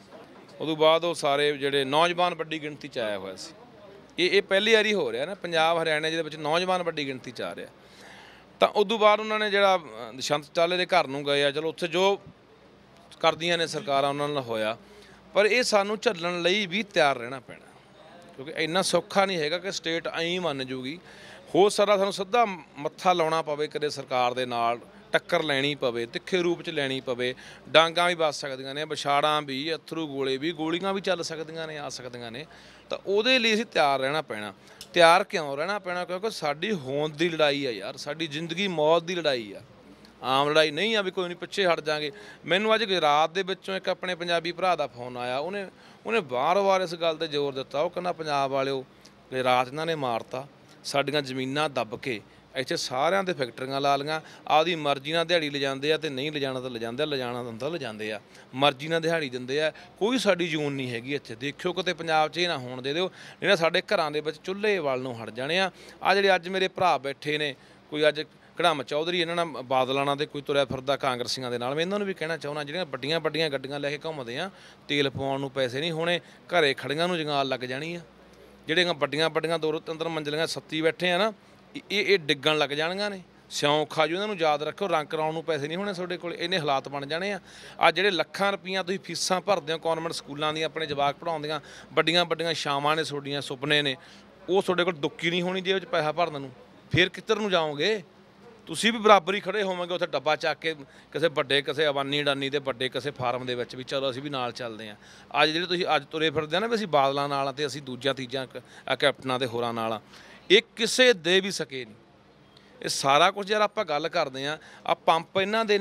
ਉਦੋਂ ਬਾਅਦ ਉਹ ਸਾਰੇ ਜਿਹੜੇ ਨੌਜਵਾਨ ਵੱਡੀ ਗਿਣਤੀ 'ਚ ਆਇਆ ਹੋਇਆ ਸੀ। ਇਹ ਇਹ ਪਹਿਲੀ ਵਾਰੀ ਹੋ ਰਿਹਾ ਨਾ ਪੰਜਾਬ ਹਰਿਆਣੇ ਜਿਹਦੇ ਵਿੱਚ ਨੌਜਵਾਨ ਵੱਡੀ ਗਿਣਤੀ 'ਚ ਆ ਰਿਹਾ। ਤਾਂ ਉਦੋਂ ਬਾਅਦ ਉਹਨਾਂ ਨੇ ਜਿਹੜਾ ਦੁਸ਼ਯੰਤ ਚੌਟਾਲਾ ਦੇ ਘਰ ਨੂੰ ਗਏ ਆ, ਚਲੋ ਉੱਥੇ ਜੋ ਕਰਦੀਆਂ ਨੇ ਸਰਕਾਰਾਂ ਉਹਨਾਂ ਨਾਲ ਹੋਇਆ। ਪਰ ਇਹ ਸਾਨੂੰ ਝੱਲਣ ਲਈ ਵੀ ਤਿਆਰ ਰਹਿਣਾ ਪੈਣਾ, ਕਿਉਂਕਿ ਇੰਨਾ ਸੌਖਾ ਨਹੀਂ ਹੈਗਾ ਕਿ ਸਟੇਟ ਐਂ ਮੰਨ ਜੂਗੀ। ਹੋ ਸਕਦਾ ਸਾਨੂੰ ਸਿੱਧਾ ਮੱਥਾ ਲਾਉਣਾ ਪਵੇ, ਕਦੇ ਸਰਕਾਰ ਦੇ ਨਾਲ ਟੱਕਰ ਲੈਣੀ ਪਵੇ, ਤਿੱਖੇ ਰੂਪ 'ਚ ਲੈਣੀ ਪਵੇ। ਡਾਂਗਾਂ ਵੀ ਵੱਜ ਸਕਦੀਆਂ ਨੇ, ਵਿਛਾੜਾਂ ਵੀ, ਅਥਰੂ ਗੋਲੇ ਵੀ, ਗੋਲੀਆਂ ਵੀ ਚੱਲ ਸਕਦੀਆਂ ਨੇ, ਆ ਸਕਦੀਆਂ ਨੇ। ਤਾਂ ਉਹਦੇ ਲਈ ਅਸੀਂ ਤਿਆਰ ਰਹਿਣਾ ਪੈਣਾ। ਤਿਆਰ ਕਿਉਂ ਰਹਿਣਾ ਪੈਣਾ? ਕਿਉਂਕਿ ਸਾਡੀ ਹੋਂਦ ਦੀ ਲੜਾਈ ਆ ਯਾਰ, ਸਾਡੀ ਜ਼ਿੰਦਗੀ ਮੌਤ ਦੀ ਲੜਾਈ ਆ। ਆਮ ਲੜਾਈ ਨਹੀਂ ਆ ਵੀ ਕੋਈ ਨਹੀਂ ਪਿੱਛੇ ਹਟ ਜਾਾਂਗੇ। ਮੈਨੂੰ ਅੱਜ ਗੁਜਰਾਤ ਦੇ ਵਿੱਚੋਂ ਇੱਕ ਆਪਣੇ ਪੰਜਾਬੀ ਭਰਾ ਦਾ ਫੋਨ ਆਇਆ, ਉਹਨੇ ਉਹਨੇ ਵਾਰ-ਵਾਰ ਇਸ ਗੱਲ 'ਤੇ ਜ਼ੋਰ ਦਿੱਤਾ। ਉਹ ਕਹਿੰਦਾ ਪੰਜਾਬ ਵਾਲਿਓ, ਗੁਜਰਾਤ ਇਹਨਾਂ ਨੇ ਮਾਰਤਾ, ਸਾਡੀਆਂ ਜ਼ਮੀਨਾਂ ਦੱਬ ਕੇ ਇੱਥੇ ਸਾਰਿਆਂ ਦੇ ਫੈਕਟਰੀਆਂ ਲਾ ਲਈਆਂ, ਆਪਦੀ ਮਰਜ਼ੀ ਨਾਲ ਦਿਹਾੜੀ ਲਿਜਾਂਦੇ ਆ, ਅਤੇ ਨਹੀਂ ਲਿਜਾਣਾ ਤਾਂ ਲਿਜਾਂਦੇ ਆ, ਲਿਜਾਣਾ ਹੁੰਦਾ ਲਿਜਾਂਦੇ ਆ, ਮਰਜ਼ੀ ਨਾਲ ਦਿਹਾੜੀ ਦਿੰਦੇ ਆ। ਕੋਈ ਸਾਡੀ ਜੂਨ ਨਹੀਂ ਹੈਗੀ ਇੱਥੇ। ਦੇਖਿਓ ਕਿਤੇ ਪੰਜਾਬ 'ਚ ਇਹ ਨਾ ਹੋਣ ਦੇ ਦਿਓ, ਜਿਹੜਾ ਸਾਡੇ ਘਰਾਂ ਦੇ ਵਿੱਚ ਚੁੱਲ੍ਹੇ ਵੱਲ ਨੂੰ ਹਟ ਜਾਣੇ ਆ। ਆ ਜਿਹੜੇ ਅੱਜ ਮੇਰੇ ਭਰਾ ਬੈਠੇ ਨੇ, ਕੋਈ ਅੱਜ ਕੜਮ ਚੌਧਰੀ ਇਹਨਾਂ ਨਾਲ ਬਾਦਲਾਂ ਨਾਲ, ਤੇ ਕੋਈ ਤੁਰਿਆ ਫਿਰਦਾ ਕਾਂਗਰਸੀਆਂ ਦੇ ਨਾਲ। ਮੈਂ ਇਹਨਾਂ ਨੂੰ ਵੀ ਕਹਿਣਾ ਚਾਹੁੰਦਾ, ਜਿਹੜੀਆਂ ਵੱਡੀਆਂ ਵੱਡੀਆਂ ਗੱਡੀਆਂ ਲੈ ਕੇ ਘੁੰਮਦੇ ਆ, ਤੇਲ ਪਵਾਉਣ ਨੂੰ ਪੈਸੇ ਨਹੀਂ ਹੋਣੇ, ਘਰੇ ਖੜੀਆਂ ਨੂੰ ਜੰਗਾਲ ਲੱਗ ਜਾਣੀ ਆ। ਜਿਹੜੀਆਂ ਵੱਡੀਆਂ ਵੱਡੀਆਂ ਦੋ ਤਿੰਨ ਤਿੰਨ ਮੰਜ਼ਲੀਆਂ ਸੱਤੀ ਬੈਠੇ ਆ ਨਾ, ਇਹ ਇਹ ਡਿੱਗਣ ਲੱਗ ਜਾਣੀਆਂ ਨੇ। ਸਿਉਂਖ ਆ ਜੂ, ਇਹਨਾਂ ਨੂੰ ਯਾਦ ਰੱਖੋ, ਰੰਗ ਕਰਾਉਣ ਨੂੰ ਪੈਸੇ ਨਹੀਂ ਹੋਣੇ ਤੁਹਾਡੇ ਕੋਲ, ਇੰਨੇ ਹਾਲਾਤ ਬਣ ਜਾਣੇ ਆ। ਆ ਜਿਹੜੇ ਲੱਖਾਂ ਰੁਪਈਆ ਤੁਸੀਂ ਫੀਸਾਂ ਭਰਦੇ ਹੋ ਕੌਨਵੈਂਟ ਸਕੂਲਾਂ ਦੀਆਂ, ਆਪਣੇ ਜਵਾਕ ਪੜ੍ਹਾਉਂਦੀਆਂ, ਵੱਡੀਆਂ ਵੱਡੀਆਂ ਛਾਵਾਂ ਨੇ ਤੁਹਾਡੀਆਂ, ਸੁਪਨੇ ਨੇ, ਉਹ ਤੁਹਾਡੇ ਕੋਲ ਦੁੱਕੀ ਨਹੀਂ ਹੋਣੀ ਜੇਬ 'ਚ ਪੈਸਾ ਭਰਨ ਨੂੰ। ਫਿਰ ਕਿੱਧਰ ਨੂੰ ਜਾਓਗੇ? ਤੁਸੀਂ ਵੀ ਬਰਾਬਰ ਹੀ ਖੜੇ ਹੋਵੋਗੇ ਉੱਥੇ ਡੱਬਾ ਚੱਕ ਕੇ ਕਿਸੇ ਵੱਡੇ ਕਿਸੇ ਅਵਾਨੀ ਅਡਾਨੀ ਦੇ ਵੱਡੇ ਕਿਸੇ ਫਾਰਮ ਦੇ ਵਿੱਚ ਵੀ, ਚਲੋ ਅਸੀਂ ਵੀ ਨਾਲ ਚੱਲਦੇ ਹਾਂ। ਅੱਜ ਜਿਹੜੇ ਤੁਸੀਂ ਅੱਜ ਤੁਰੇ ਫਿਰਦੇ ਆ ਨਾ ਵੀ ਅਸੀਂ ਬਾਦਲਾਂ ਨਾਲ, ਅਤੇ ਅਸੀਂ ਦੂਜਾ ਤੀਜਾ ਕੈਪਟਨਾਂ ਦੇ ਹੋਰਾਂ ਨਾਲ ਆ, ਇਹ ਕਿਸੇ ਦੇ ਵੀ ਸਕੇ ਨਹੀਂ। ਇਹ ਸਾਰਾ ਕੁਝ ਯਾਰ ਆਪਾਂ ਗੱਲ ਕਰਦੇ ਹਾਂ, ਆ ਪੰਪ ਇਹਨਾਂ ਦੇ ਨੇ,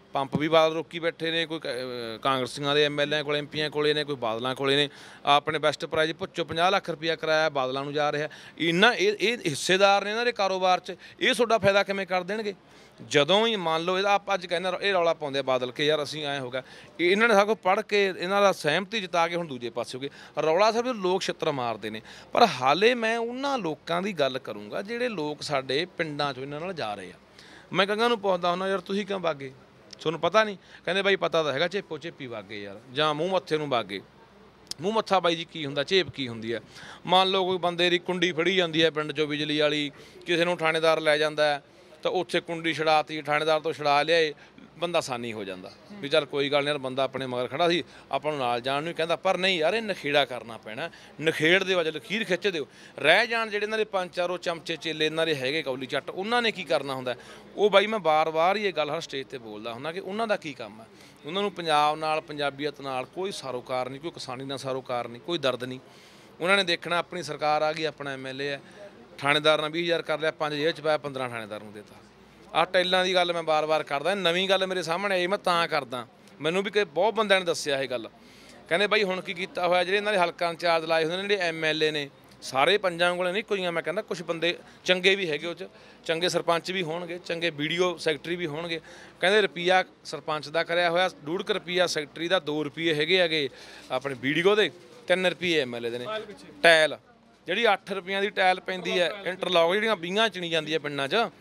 ਪੰਪ ਵੀ ਬਾਦਲ ਰੋਕੀ ਬੈਠੇ ਨੇ, ਕੋਈ ਕ- ਕਾਂਗਰਸੀਆਂ ਦੇ ਐਮਐਲਏ ਕੋਲ ਐਮਪੀਆਂ ਕੋਲੇ ਨੇ, ਕੋਈ ਬਾਦਲਾਂ ਕੋਲੇ ਨੇ। ਆਪਣੇ ਬੈਸਟ ਪ੍ਰਾਈਜ਼ ਪੁੱਛੋ ਪੰਜਾਹ ਲੱਖ ਰੁਪਇਆ ਕਿਰਾਇਆ ਬਾਦਲਾਂ ਨੂੰ ਜਾ ਰਿਹਾ। ਇਹਨਾਂ ਇਹ ਇਹ ਹਿੱਸੇਦਾਰ ਨੇ ਇਹਨਾਂ ਦੇ ਕਾਰੋਬਾਰ 'ਚ, ਇਹ ਤੁਹਾਡਾ ਫਾਇਦਾ ਕਿਵੇਂ ਕਰ ਦੇਣਗੇ? ਜਦੋਂ ਹੀ ਮੰਨ ਲਓ ਇਹਦਾ ਆਪਾਂ ਅੱਜ ਕਹਿੰਦੇ ਇਹ ਰੌਲਾ ਪਾਉਂਦੇ ਆ ਬਾਦਲ ਕੇ ਯਾਰ ਅਸੀਂ ਐਂ ਹੋ ਗਿਆ, ਇਹ ਇਹਨਾਂ ਨੇ ਸਭ ਕੁਛ ਪੜ੍ਹ ਕੇ ਇਹਨਾਂ ਦਾ ਸਹਿਮਤੀ ਜਤਾ ਕੇ ਹੁਣ ਦੂਜੇ ਪਾਸੇ ਹੋ ਗਏ। ਰੌਲਾ ਸਿਰਫ ਲੋਕ ਛਿੱਤਰ ਮਾਰਦੇ ਨੇ। ਪਰ ਹਾਲੇ ਮੈਂ ਉਹਨਾਂ ਲੋਕਾਂ ਦੀ ਗੱਲ ਕਰੂੰਗਾ ਜਿਹੜੇ ਲੋਕ ਸਾਡੇ ਪਿੰਡਾਂ 'ਚੋਂ ਇਹਨਾਂ ਨਾਲ ਜਾ ਰਹੇ ਆ। ਮੈਂ ਕੰਗਾ ਨੂੰ ਪੁੱਛਦਾ ਹੁੰਦਾ ਯਾਰ ਤੁਸੀਂ ਕਿਉਂ ਵਾਗੇ, ਤੁਹਾਨੂੰ ਪਤਾ ਨਹੀਂ? ਕਹਿੰਦੇ ਬਾਈ ਪਤਾ ਤਾਂ ਹੈਗਾ, ਚੇਪੋ ਚੇਪੀ ਵਾਗੇ ਯਾਰ, ਜਾਂ ਮੂੰਹ ਮੱਥੇ ਨੂੰ ਵਾਗੇ। ਮੂੰਹ ਮੱਥਾ ਬਾਈ ਜੀ ਕੀ ਹੁੰਦਾ, ਚੇਪ ਕੀ ਹੁੰਦੀ ਹੈ? ਮੰਨ ਲਓ ਕੋਈ ਬੰਦੇ ਦੀ ਕੁੰਡੀ ਫੜੀ ਜਾਂਦੀ ਹੈ ਪਿੰਡ 'ਚੋਂ ਬਿਜਲੀ ਵਾਲੀ, ਕਿਸੇ ਨੂੰ ਥਾਣੇਦਾਰ ਲੈ ਜਾਂਦਾ ਤਾਂ ਉੱਥੇ ਕੁੰਡੀ ਛੜਾਤੀ, ਥਾਣੇਦਾਰ ਤੋਂ ਛੜਾ ਲਿਆਏ, ਬੰਦਾ ਸਾਨੀ ਹੋ ਜਾਂਦਾ ਵੀ ਚੱਲ ਕੋਈ ਗੱਲ ਨਹੀਂ ਯਾਰ, ਬੰਦਾ ਆਪਣੇ ਮਗਰ ਖੜਾ ਸੀ ਆਪਾਂ ਨੂੰ ਨਾਲ ਜਾਣ ਨੂੰ ਕਹਿੰਦਾ। ਪਰ ਨਹੀਂ ਯਾਰ, ਇਹ ਨਖੇੜਾ ਕਰਨਾ ਪੈਣਾ, ਨਖੇੜ ਦੇ ਵਜ੍ਹਾ ਲਖੀਰ ਖਿੱਚ ਦਿਓ। ਰਹਿ ਜਾਣ ਜਿਹੜੇ ਇਹਨਾਂ ਦੇ ਪੰਜ ਚਾਰੋ ਚਮਚੇ ਚੇਲੇ ਇਹਨਾਂ ਦੇ ਹੈਗੇ ਕੌਲੀ ਚੱਟ, ਉਹਨਾਂ ਨੇ ਕੀ ਕਰਨਾ ਹੁੰਦਾ? ਉਹ ਬਾਈ ਮੈਂ ਵਾਰ-ਵਾਰ ਹੀ ਇਹ ਗੱਲ ਹਰ ਸਟੇਜ ਤੇ ਬੋਲਦਾ ਹੁੰਦਾ ਕਿ ਉਹਨਾਂ ਦਾ ਕੀ ਕੰਮ ਹੈ। ਉਹਨਾਂ ਨੂੰ ਪੰਜਾਬ ਨਾਲ, ਪੰਜਾਬੀਅਤ ਨਾਲ ਕੋਈ ਸਾਰੋਕਾਰ ਨਹੀਂ, ਕੋਈ ਕਿਸਾਨੀ ਨਾਲ ਸਾਰੋਕਾਰ ਨਹੀਂ, ਕੋਈ ਦਰਦ ਨਹੀਂ। ਉਹਨਾਂ ਨੇ ਦੇਖਣਾ ਆਪਣੀ ਸਰਕਾਰ ਆ ਗਈ, ਆਪਣਾ ਐਮ ਐਲ ਏ ਹੈ, ਥਾਣੇਦਾਰ ਨਾਲ ਵੀਹ ਹਜ਼ਾਰ ਕਰ ਲਿਆ, ਪੰਜ ਜੇਲ੍ਹ 'ਚ ਪਾਇਆ, ਪੰਦਰਾਂ ਥਾਣੇਦਾਰ ਨੂੰ ਦੇਤਾ। ਆਹ ਟੈਲਾਂ ਦੀ ਗੱਲ ਮੈਂ ਵਾਰ-ਵਾਰ ਕਰਦਾ, ਨਵੀਂ ਗੱਲ ਮੇਰੇ ਸਾਹਮਣੇ ਆਈ ਮੈਂ ਤਾਂ ਕਰਦਾ। ਮੈਨੂੰ ਵੀ ਕਿ ਬਹੁਤ ਬੰਦਿਆਂ ਨੇ ਦੱਸਿਆ ਇਹ ਗੱਲ, ਕਹਿੰਦੇ ਬਾਈ ਹੁਣ ਕੀ ਕੀਤਾ ਹੋਇਆ, ਜਿਹੜੇ ਇਹਨਾਂ ਦੇ ਹਲਕਾ ਇੰਚਾਰਜ ਲਾਏ ਹੁੰਦੇ ਨੇ, ਜਿਹੜੇ ਐਮ ਐਲ ਏ ਨੇ, ਸਾਰੇ ਪੰਜਾਂ ਕੋਲ ਨਹੀਂ ਕੋਈਆਂ। ਮੈਂ ਕਹਿੰਦਾ ਕੁਛ ਬੰਦੇ ਚੰਗੇ ਵੀ ਹੈਗੇ ਉਹ 'ਚ, ਚੰਗੇ ਸਰਪੰਚ ਵੀ ਹੋਣਗੇ, ਚੰਗੇ ਵੀਡੀਓ ਸੈਕਟਰੀ ਵੀ ਹੋਣਗੇ। ਕਹਿੰਦੇ ਰੁਪਈਆ ਸਰਪੰਚ ਦਾ ਕਰਿਆ ਹੋਇਆ ਡੂਢ ਕੁ ਰੁਪਈਆ ਸੈਕਟਰੀ ਦਾ, ਦੋ ਰੁਪਈਏ ਹੈਗੇ ਹੈਗੇ ਆਪਣੇ ਵੀਡੀਓ ਦੇ, ਤਿੰਨ ਰੁਪਈਏ ਐਮ ਐਲ ਏ ਦੇ ਨੇ। ਟੈਲ ਜਿਹੜੀ ਅੱਠ ਰੁਪਈਆਂ ਦੀ ਟੈਲ ਪੈਂਦੀ ਹੈ, ਇੰਟਰਲੌਕ ਜਿਹੜੀਆਂ ਵੀਹਾਂ ਚਣੀ ਜਾਂਦੀ ਹੈ ਪਿੰਡਾਂ 'ਚ,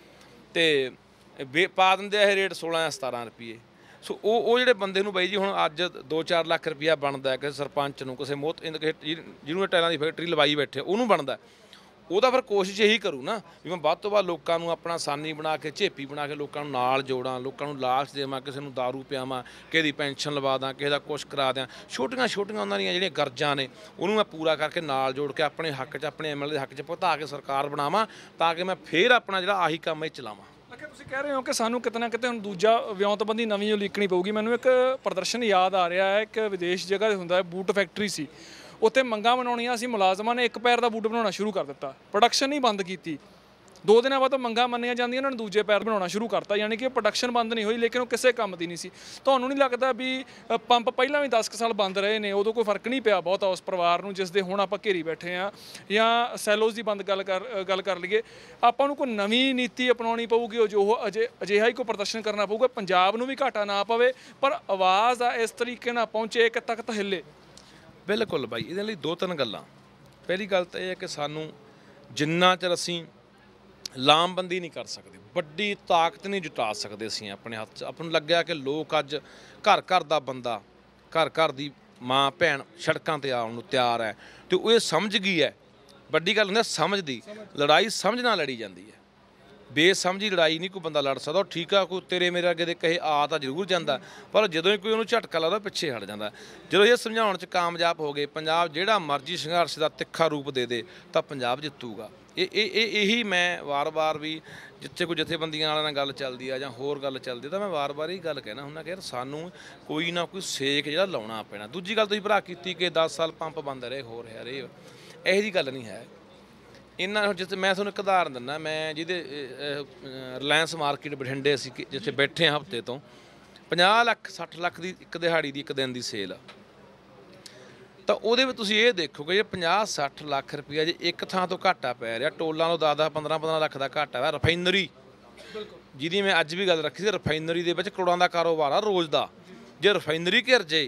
ਤੇ ਵੇ ਪਾ ਦਿੰਦੇ ਆ ਇਹ ਰੇਟ ਸੋਲਾਂ ਜਾਂ ਸਤਾਰਾਂ ਰੁਪਈਏ। ਸੋ ਉਹ ਉਹ ਜਿਹੜੇ ਬੰਦੇ ਨੂੰ ਬਾਈ ਜੀ ਹੁਣ ਅੱਜ ਦੋ ਚਾਰ ਲੱਖ ਰੁਪਈਆ ਬਣਦਾ ਕਿਸੇ ਸਰਪੰਚ ਨੂੰ, ਕਿਸੇ ਮੋਤ ਜਿਹਨੂੰ ਇਹ ਟੈਲਾਂ ਦੀ ਫੈਕਟਰੀ ਲਵਾਈ ਬੈਠੇ ਉਹਨੂੰ ਬਣਦਾ, ਉਹ ਤਾਂ ਫਿਰ ਕੋਸ਼ਿਸ਼ ਇਹੀ ਕਰੂ ਨਾ ਵੀ ਮੈਂ ਵੱਧ ਤੋਂ ਵੱਧ ਲੋਕਾਂ ਨੂੰ ਆਪਣਾ ਸਾਨੀ ਬਣਾ ਕੇ, ਝੇਪੀ ਬਣਾ ਕੇ ਲੋਕਾਂ ਨੂੰ ਨਾਲ ਜੋੜਾਂ, ਲੋਕਾਂ ਨੂੰ ਲਾਸ਼ ਦੇਵਾਂ, ਕਿਸੇ ਨੂੰ ਦਾਰੂ ਪਿਆਵਾਂ, ਕਿਸੇ ਦੀ ਪੈਨਸ਼ਨ ਲਵਾ ਦਾਂ, ਕਿਸੇ ਦਾ ਕੁਛ ਕਰਾ ਦਿਆਂ। ਛੋਟੀਆਂ ਛੋਟੀਆਂ ਉਹਨਾਂ ਦੀਆਂ ਜਿਹੜੀਆਂ ਗਰਜਾਂ ਨੇ ਉਹਨੂੰ ਮੈਂ ਪੂਰਾ ਕਰਕੇ ਨਾਲ ਜੋੜ ਕੇ ਆਪਣੇ ਹੱਕ 'ਚ, ਆਪਣੇ ਐਮ ਐਲ ਏ ਦੇ ਹੱਕ 'ਚ ਭੁਗਤਾ ਕੇ ਸਰਕਾਰ ਬਣਾਵਾਂ, ਤਾਂ ਕਿ ਮੈਂ ਫੇਰ ਆਪਣਾ ਜਿਹੜਾ ਆਹੀ ਕੰਮ ਇਹ ਚਲਾਵਾਂ। ਤੁਸੀਂ ਕਹਿ ਰਹੇ ਹੋ ਕਿ ਸਾਨੂੰ ਕਿਤੇ ਨਾ ਕਿਤੇ ਹੁਣ ਦੂਜਾ ਵਿਉਂਤਬੰਦੀ ਨਵੀਂ ਉਲੀਕਣੀ ਪਊਗੀ। ਮੈਨੂੰ ਇੱਕ ਪ੍ਰਦਰਸ਼ਨ ਯਾਦ ਆ ਰਿਹਾ ਹੈ, ਇੱਕ ਵਿਦੇਸ਼ ਜਗ੍ਹਾ 'ਤੇ ਹੁੰਦਾ ਹੈ, ਬੂਟ ਫੈਕਟਰੀ ਸੀ, ਉੱਥੇ ਮੰਗਾਂ ਬਣਾਉਣੀਆਂ ਸੀ, ਮੁਲਾਜ਼ਮਾਂ ਨੇ ਇੱਕ ਪੈਰ ਦਾ ਬੂਟ ਬਣਾਉਣਾ ਸ਼ੁਰੂ ਕਰ ਦਿੱਤਾ, ਪ੍ਰੋਡਕਸ਼ਨ ਨਹੀਂ ਬੰਦ ਕੀਤੀ। ਦੋ ਦਿਨਾਂ ਬਾਅਦ ਮੰਗਾਂ ਮੰਨੀਆਂ ਜਾਂਦੀਆਂ, ਉਹਨਾਂ ਨੇ ਦੂਜੇ ਪੈਰ ਬਣਾਉਣਾ ਸ਼ੁਰੂ ਕਰਤਾ, ਯਾਨੀ ਕਿ ਪ੍ਰੋਡਕਸ਼ਨ ਬੰਦ ਨਹੀਂ ਹੋਈ, ਲੇਕਿਨ ਉਹ ਕਿਸੇ ਕੰਮ ਦੀ ਨਹੀਂ ਸੀ। ਤੁਹਾਨੂੰ ਨਹੀਂ ਲੱਗਦਾ ਵੀ ਪੰਪ ਪਹਿਲਾਂ ਵੀ ਦਸ ਕੁ ਸਾਲ ਬੰਦ ਰਹੇ ਨੇ, ਉਦੋਂ ਕੋਈ ਫਰਕ ਨਹੀਂ ਪਿਆ ਬਹੁਤਾ ਉਸ ਪਰਿਵਾਰ ਨੂੰ ਜਿਸ ਦੇ ਹੁਣ ਆਪਾਂ ਘੇਰੀ ਬੈਠੇ ਹਾਂ? ਜਾਂ ਸੈਲੋਜ਼ ਦੀ ਬੰਦ ਗੱਲ ਕਰ ਗੱਲ ਕਰ ਲਈਏ, ਆਪਾਂ ਨੂੰ ਕੋਈ ਨਵੀਂ ਨੀਤੀ ਅਪਣਾਉਣੀ ਪਊਗੀ, ਉਹ ਜੋ ਅਜੇ ਅਜਿਹਾ ਹੀ ਕੋਈ ਪ੍ਰਦਰਸ਼ਨ ਕਰਨਾ ਪਊਗਾ, ਪੰਜਾਬ ਨੂੰ ਵੀ ਘਾਟਾ ਨਾ ਪਵੇ ਪਰ ਆਵਾਜ਼ ਆ ਇਸ ਤਰੀਕੇ ਨਾਲ ਪਹੁੰਚੇ, ਇੱਕ ਤੱਕ ਹਿੱਲੇ। ਬਿਲਕੁਲ ਬਾਈ, ਇਹਦੇ ਲਈ ਦੋ ਤਿੰਨ ਗੱਲਾਂ। ਪਹਿਲੀ ਗੱਲ ਤਾਂ ਇਹ ਹੈ ਕਿ ਸਾਨੂੰ ਜਿੰਨਾ ਚਿਰ ਅਸੀਂ ਲਾਮਬੰਦੀ ਨਹੀਂ ਕਰ ਸਕਦੇ, ਵੱਡੀ ਤਾਕਤ ਨਹੀਂ ਜੁਟਾ ਸਕਦੇ ਅਸੀਂ ਆਪਣੇ ਹੱਥ 'ਚ। ਆਪਾਂ ਨੂੰ ਲੱਗਿਆ ਕਿ ਲੋਕ ਅੱਜ ਘਰ ਘਰ ਦਾ ਬੰਦਾ, ਘਰ ਘਰ ਦੀ ਮਾਂ ਭੈਣ ਸੜਕਾਂ 'ਤੇ ਆਉਣ ਨੂੰ ਤਿਆਰ ਹੈ, ਅਤੇ ਉਹ ਇਹ ਸਮਝ ਗਈ ਹੈ। ਵੱਡੀ ਗੱਲ ਹੁੰਦੀ ਸਮਝ ਦੀ, ਲੜਾਈ ਸਮਝ ਨਾਲ ਲੜੀ ਜਾਂਦੀ ਹੈ, ਬੇਸਮਝੀ ਲੜਾਈ ਨਹੀਂ ਕੋਈ ਬੰਦਾ ਲੜ ਸਕਦਾ। ਠੀਕ ਆ, ਕੋਈ ਤੇਰੇ ਮੇਰੇ ਅੱਗੇ ਦੇ ਕਹੇ ਆ ਤਾਂ ਜ਼ਰੂਰ ਜਾਂਦਾ, ਪਰ ਜਦੋਂ ਹੀ ਕੋਈ ਉਹਨੂੰ ਝਟਕਾ ਲੱਗਦਾ ਪਿੱਛੇ ਹਟ ਜਾਂਦਾ। ਜਦੋਂ ਇਹ ਸਮਝਾਉਣ 'ਚ ਕਾਮਯਾਬ ਹੋ ਗਏ, ਪੰਜਾਬ ਜਿਹੜਾ ਮਰਜ਼ੀ ਸੰਘਰਸ਼ ਦਾ ਤਿੱਖਾ ਰੂਪ ਦੇ ਦੇ ਤਾਂ ਪੰਜਾਬ ਜਿੱਤੂਗਾ। ਇਹ ਇਹ ਇਹ ਇਹੀ ਮੈਂ ਵਾਰ-ਵਾਰ ਵੀ ਜਿੱਥੇ ਕੋਈ ਜਥੇਬੰਦੀਆਂ ਵਾਲਿਆਂ ਨਾਲ ਗੱਲ ਚੱਲਦੀ ਆ ਜਾਂ ਹੋਰ ਗੱਲ ਚੱਲਦੀ ਤਾਂ ਮੈਂ ਵਾਰ-ਵਾਰ ਇਹ ਗੱਲ ਕਹਿਣਾ ਹੁੰਦਾ ਕਿ ਯਾਰ ਸਾਨੂੰ ਕੋਈ ਨਾ ਕੋਈ ਸੇਕ ਜਿਹੜਾ ਲਾਉਣਾ ਪੈਣਾ। ਦੂਜੀ ਗੱਲ ਤੁਸੀਂ ਭਰਾ ਕੀਤੀ ਕਿ ਦਸ ਸਾਲ ਪੰਪ ਬੰਦ ਰਹੇ, ਹੋ ਰਿਹਾ ਰਹੇ, ਇਹੋ ਜਿਹੀ ਗੱਲ ਨਹੀਂ ਹੈ। ਇਹਨਾਂ ਜਿੱਥੇ ਮੈਂ ਤੁਹਾਨੂੰ ਇੱਕ ਉਦਾਹਰਨ ਦਿੰਦਾ, ਮੈਂ ਜਿਹਦੇ ਰਿਲਾਇੰਸ ਮਾਰਕੀਟ ਬਠਿੰਡੇ ਅਸੀਂ ਜਿੱਥੇ ਬੈਠੇ ਹਾਂ ਹਫ਼ਤੇ ਤੋਂ, ਪੰਜਾਹ ਲੱਖ ਸੱਠ ਲੱਖ ਦੀ ਇੱਕ ਦਿਹਾੜੀ ਦੀ ਇੱਕ ਦਿਨ ਦੀ ਸੇਲ ਆ, ਤਾਂ ਉਹਦੇ ਵਿੱਚ ਤੁਸੀਂ ਇਹ ਦੇਖੋ ਕਿ ਜੇ ਪੰਜਾਹ ਸੱਠ ਲੱਖ ਰੁਪਈਆ ਜੇ ਇੱਕ ਥਾਂ ਤੋਂ ਘਾਟਾ ਪੈ ਰਿਹਾ, ਟੋਲਾਂ ਤੋਂ ਦਸ ਦਸ ਪੰਦਰਾਂ ਪੰਦਰਾਂ ਲੱਖ ਦਾ ਘਾਟਾ ਹੈ। ਰਿਫਾਈਨਰੀ ਜਿਹਦੀ ਮੈਂ ਅੱਜ ਵੀ ਗੱਲ ਰੱਖੀ ਸੀ, ਰਿਫਾਈਨਰੀ ਦੇ ਵਿੱਚ ਕਰੋੜਾਂ ਦਾ ਕਾਰੋਬਾਰ ਆ ਰੋਜ਼ ਦਾ। ਜੇ ਰਿਫਾਈਨਰੀ ਘਿਰ ਜੇ,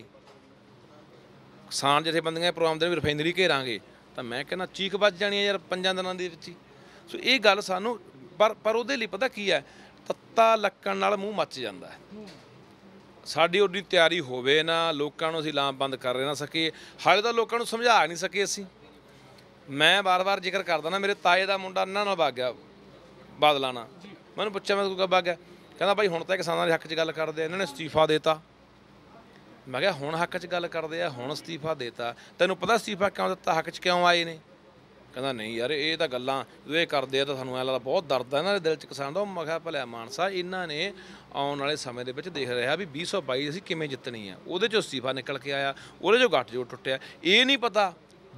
ਕਿਸਾਨ ਜਥੇਬੰਦੀਆਂ ਪ੍ਰੋਗਰਾਮ ਦੇ ਵੀ ਰਿਫਾਈਨਰੀ ਘੇਰਾਂਗੇ ਤਾਂ ਮੈਂ ਕਹਿੰਦਾ ਚੀਕ ਵੱਜ ਜਾਣੀ ਹੈ ਯਾਰ ਪੰਜਾਂ ਦਿਨਾਂ ਦੇ ਵਿੱਚ ਹੀ। ਸੋ ਇਹ ਗੱਲ ਸਾਨੂੰ ਪਰ ਪਰ ਉਹਦੇ ਲਈ ਪਤਾ ਕੀ ਹੈ, ਤੱਤਾ ਲੱਕਣ ਨਾਲ ਮੂੰਹ ਮੱਚ ਜਾਂਦਾ ਹੈ। ਸਾਡੀ ਉਹਦੀ ਤਿਆਰੀ ਹੋਵੇ ਨਾ, ਲੋਕਾਂ ਨੂੰ ਅਸੀਂ ਲਾਮਬੰਦ ਕਰ ਰਹੇ ਨਾ ਸਕੀਏ, ਹਾਲੇ ਤਾਂ ਲੋਕਾਂ ਨੂੰ ਸਮਝਾ ਨਹੀਂ ਸਕੇ ਅਸੀਂ। ਮੈਂ ਵਾਰ-ਵਾਰ ਜ਼ਿਕਰ ਕਰਦਾ ਨਾ, ਮੇਰੇ ਤਾਏ ਦਾ ਮੁੰਡਾ ਇਹਨਾਂ ਨਾਲ ਵਗ ਗਿਆ ਬਾਦਲਾਂ ਨਾਲ, ਮੈਨੂੰ ਪੁੱਛਿਆ ਮੈਂ ਕੋਈ ਵਗ ਗਿਆ, ਕਹਿੰਦਾ ਬਾਈ ਹੁਣ ਤਾਂ ਕਿਸਾਨਾਂ ਦੇ ਹੱਕ 'ਚ ਗੱਲ ਕਰਦੇ ਆ, ਇਹਨਾਂ ਨੇ ਅਸਤੀਫਾ ਦੇਤਾ। ਮੈਂ ਕਿਹਾ ਹੁਣ ਹੱਕ 'ਚ ਗੱਲ ਕਰਦੇ ਆ, ਹੁਣ ਅਸਤੀਫਾ ਦੇਤਾ, ਤੈਨੂੰ ਪਤਾ ਅਸਤੀਫਾ ਕਿਉਂ ਦਿੱਤਾ, ਹੱਕ 'ਚ ਕਿਉਂ ਆਏ ਨੇ? ਕਹਿੰਦਾ ਨਹੀਂ ਯਾਰ ਇਹ ਤਾਂ ਗੱਲਾਂ ਜਦੋਂ ਇਹ ਕਰਦੇ ਆ ਤਾਂ ਸਾਨੂੰ ਐਂ ਲੱਗਦਾ ਬਹੁਤ ਦਰਦ ਆ ਇਹਨਾਂ ਦੇ ਦਿਲ 'ਚ ਕਿਸਾਨ ਦਾ। ਮੈਂ ਕਿਹਾ ਭਲਿਆ ਮਾਨਸਾ, ਇਹਨਾਂ ਨੇ ਆਉਣ ਵਾਲੇ ਸਮੇਂ ਦੇ ਵਿੱਚ ਦੇਖ ਰਿਹਾ ਵੀ ਵੀਹ ਸੌ ਬਾਈ ਅਸੀਂ ਕਿਵੇਂ ਜਿੱਤਣੀ ਆ, ਉਹਦੇ 'ਚੋਂ ਅਸਤੀਫਾ ਨਿਕਲ ਕੇ ਆਇਆ, ਉਹਦੇ 'ਚੋਂ ਗੱਠਜੋੜ ਟੁੱਟਿਆ। ਇਹ ਨਹੀਂ ਪਤਾ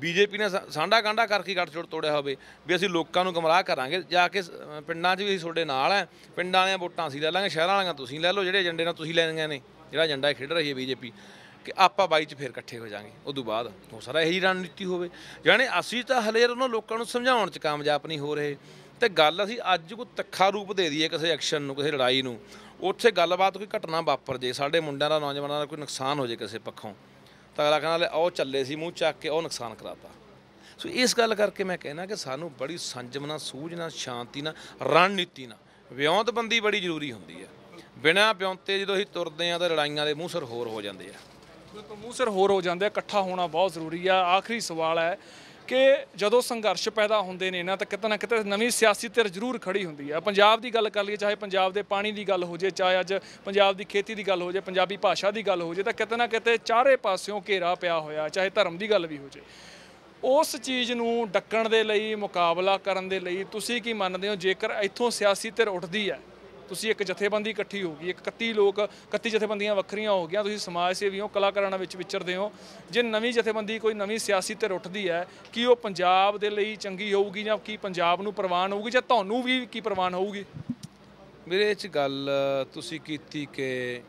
ਬੀਜੇਪੀ ਨੇ ਸਾ- ਸਾਂਢਾ ਕਾਂਢਾ ਕਰਕੇ ਗੱਠਜੋੜ ਤੋੜਿਆ ਹੋਵੇ ਵੀ ਅਸੀਂ ਲੋਕਾਂ ਨੂੰ ਗੁੰਮਰਾਹ ਕਰਾਂਗੇ ਜਾ ਕੇ ਸ- ਪਿੰਡਾਂ 'ਚ ਵੀ ਅਸੀਂ ਤੁਹਾਡੇ ਨਾਲ ਹੈ, ਪਿੰਡਾਂ ਵਾਲੀਆਂ ਵੋਟਾਂ ਅਸੀਂ ਲੈ ਲਾਂਗੇ, ਸ਼ਹਿਰਾਂ ਵਾਲੀਆਂ ਤੁਸੀਂ ਲੈ ਲਓ, ਜਿਹੜੇ ਏਜੰਡੇ ਨਾਲ ਤੁਸੀਂ ਲੈਣੀਆਂ ਨੇ, ਜਿਹੜਾ ਏਜੰਡਾ ਇਹ ਖੇਡ ਰਹੀ ਹੈ ਬੀਜੇਪੀ, ਕਿ ਆਪਾਂ ਬਾਈ 'ਚ ਫਿਰ ਇਕੱਠੇ ਹੋ ਜਾਾਂਗੇ। ਉਦੋਂ ਬਾਅਦ ਹੋ ਸਾਰਾ ਇਹੀ ਰਣਨੀਤੀ ਹੋਵੇ। ਜਾਣੀ ਅਸੀਂ ਤਾਂ ਹਲੇ ਉਹਨਾਂ ਲੋਕਾਂ ਨੂੰ ਸਮਝਾਉਣ 'ਚ ਕਾਮਯਾਬ ਨਹੀਂ ਹੋ ਰਹੇ, ਤੇ ਗੱਲ ਅਸੀਂ ਅੱਜ ਕੋਈ ਤਿੱਖਾ ਰੂਪ ਦੇ ਦਈਏ ਕਿਸੇ ਐਕਸ਼ਨ ਨੂੰ, ਕਿਸੇ ਲੜਾਈ ਨੂੰ, ਉੱਥੇ ਗੱਲਬਾਤ ਕੋਈ ਘਟਨਾ ਵਾਪਰ ਜੇ, ਸਾਡੇ ਮੁੰਡਿਆਂ ਦਾ ਨੌਜਵਾਨਾਂ ਦਾ ਕੋਈ ਨੁਕਸਾਨ ਹੋ ਜੇ ਕਿਸੇ ਪੱਖੋਂ, ਤਾਂ ਅਗਲਾ ਕਹਿੰਦਾ ਉਹ ਚੱਲੇ ਸੀ ਮੂੰਹ ਚੱਕ ਕੇ ਉਹ ਨੁਕਸਾਨ ਕਰਾਤਾ। ਸੋ ਇਸ ਗੱਲ ਕਰਕੇ ਮੈਂ ਕਹਿਣਾ ਕਿ ਸਾਨੂੰ ਬੜੀ ਸੰਜਮ ਨਾਲ, ਸੂਝ ਨਾਲ, ਸ਼ਾਂਤੀ ਨਾਲ, ਰਣਨੀਤੀ ਨਾਲ, ਵਿਉਂਤਬੰਦੀ ਬੜੀ ਜ਼ਰੂਰੀ ਹੁੰਦੀ ਹੈ। ਬਿਨਾਂ ਵਿਉਂਤੇ ਜਦੋਂ ਅਸੀਂ ਤੁਰਦੇ ਹਾਂ ਤਾਂ ਲੜਾਈਆਂ ਦੇ ਮੂੰਹ ਸਿਰ ਹੋਰ ਹੋ ਜਾਂਦੇ ਆ। ਬਿਲਕੁਲ ਮੂੰਹ ਸਿਰ ਹੋਰ ਹੋ ਜਾਂਦੇ ਆ, ਇਕੱਠਾ ਹੋਣਾ ਬਹੁਤ ਜ਼ਰੂਰੀ ਆ। ਆਖਰੀ ਸਵਾਲ ਹੈ ਕਿ ਜਦੋਂ ਸੰਘਰਸ਼ ਪੈਦਾ ਹੁੰਦੇ ਨੇ ਨਾ ਤਾਂ ਕਿਤੇ ਨਾ ਕਿਤੇ ਨਵੀਂ ਸਿਆਸੀ ਧਿਰ ਜ਼ਰੂਰ ਖੜੀ ਹੁੰਦੀ ਹੈ। ਪੰਜਾਬ ਦੀ ਗੱਲ ਕਰ ਲਈਏ, ਚਾਹੇ ਪੰਜਾਬ ਦੇ ਪਾਣੀ ਦੀ ਗੱਲ ਹੋ ਜੇ, ਚਾਹੇ ਅੱਜ ਪੰਜਾਬ ਦੀ ਖੇਤੀ ਦੀ ਗੱਲ ਹੋ ਜੇ, ਪੰਜਾਬੀ ਭਾਸ਼ਾ ਦੀ ਗੱਲ ਹੋ ਜੇ, ਤਾਂ ਕਿਤੇ ਨਾ ਕਿਤੇ ਚਾਰੇ ਪਾਸਿਓਂ ਘੇਰਾ ਪਿਆ ਹੋਇਆ, ਚਾਹੇ ਧਰਮ ਦੀ ਗੱਲ ਵੀ ਹੋ ਜੇ। ਉਸ ਚੀਜ਼ ਨੂੰ ਡੱਕਣ ਦੇ ਲਈ, ਮੁਕਾਬਲਾ ਕਰਨ ਦੇ ਲਈ ਤੁਸੀਂ ਕੀ ਮੰਨਦੇ ਹੋ? ਜੇਕਰ ਇੱਥੋਂ ਸਿਆਸੀ ਧਿਰ ਉੱਠਦੀ ਹੈ, ਤੁਸੀਂ ਇੱਕ ਜਥੇਬੰਦੀ ਇਕੱਠੀ ਹੋ ਗਈ, ਇੱਕ ਇਕੱਤੀ ਲੋਕ, ਇਕੱਤੀ ਜਥੇਬੰਦੀਆਂ ਵੱਖਰੀਆਂ ਹੋ ਗਈਆਂ, ਤੁਸੀਂ ਸਮਾਜ ਸੇਵੀ ਹੋ, ਕਲਾਕਾਰਾਂ ਵਿੱਚ ਵਿਚਰਦੇ ਹੋ, ਜੇ ਨਵੀਂ ਜਥੇਬੰਦੀ, ਕੋਈ ਨਵੀਂ ਸਿਆਸੀ ਧਿਰ ਉੱਠਦੀ ਹੈ, ਕੀ ਉਹ ਪੰਜਾਬ ਦੇ ਲਈ ਚੰਗੀ ਹੋਊਗੀ, ਜਾਂ ਕੀ ਪੰਜਾਬ ਨੂੰ ਪ੍ਰਵਾਨ ਹੋਊਗੀ, ਜਾਂ ਤੁਹਾਨੂੰ ਵੀ ਕੀ ਪ੍ਰਵਾਨ ਹੋਊਗੀ? ਮੇਰੇ ਇਹ 'ਚ ਗੱਲ ਤੁਸੀਂ ਕੀਤੀ ਕਿ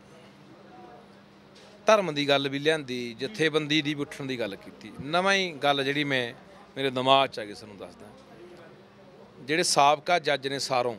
ਧਰਮ ਦੀ ਗੱਲ ਵੀ ਲਿਆਂਦੀ, ਜਥੇਬੰਦੀ ਦੀ ਵੀ ਉੱਠਣ ਦੀ ਗੱਲ ਕੀਤੀ। ਨਵਾਂ ਹੀ ਗੱਲ ਜਿਹੜੀ ਮੈਂ ਮੇਰੇ ਦਿਮਾਗ 'ਚ ਆ ਗਈ ਤੁਹਾਨੂੰ ਦੱਸਦਾ। ਜਿਹੜੇ ਸਾਬਕਾ ਜੱਜ ਨੇ ਸਾਰੋਂ,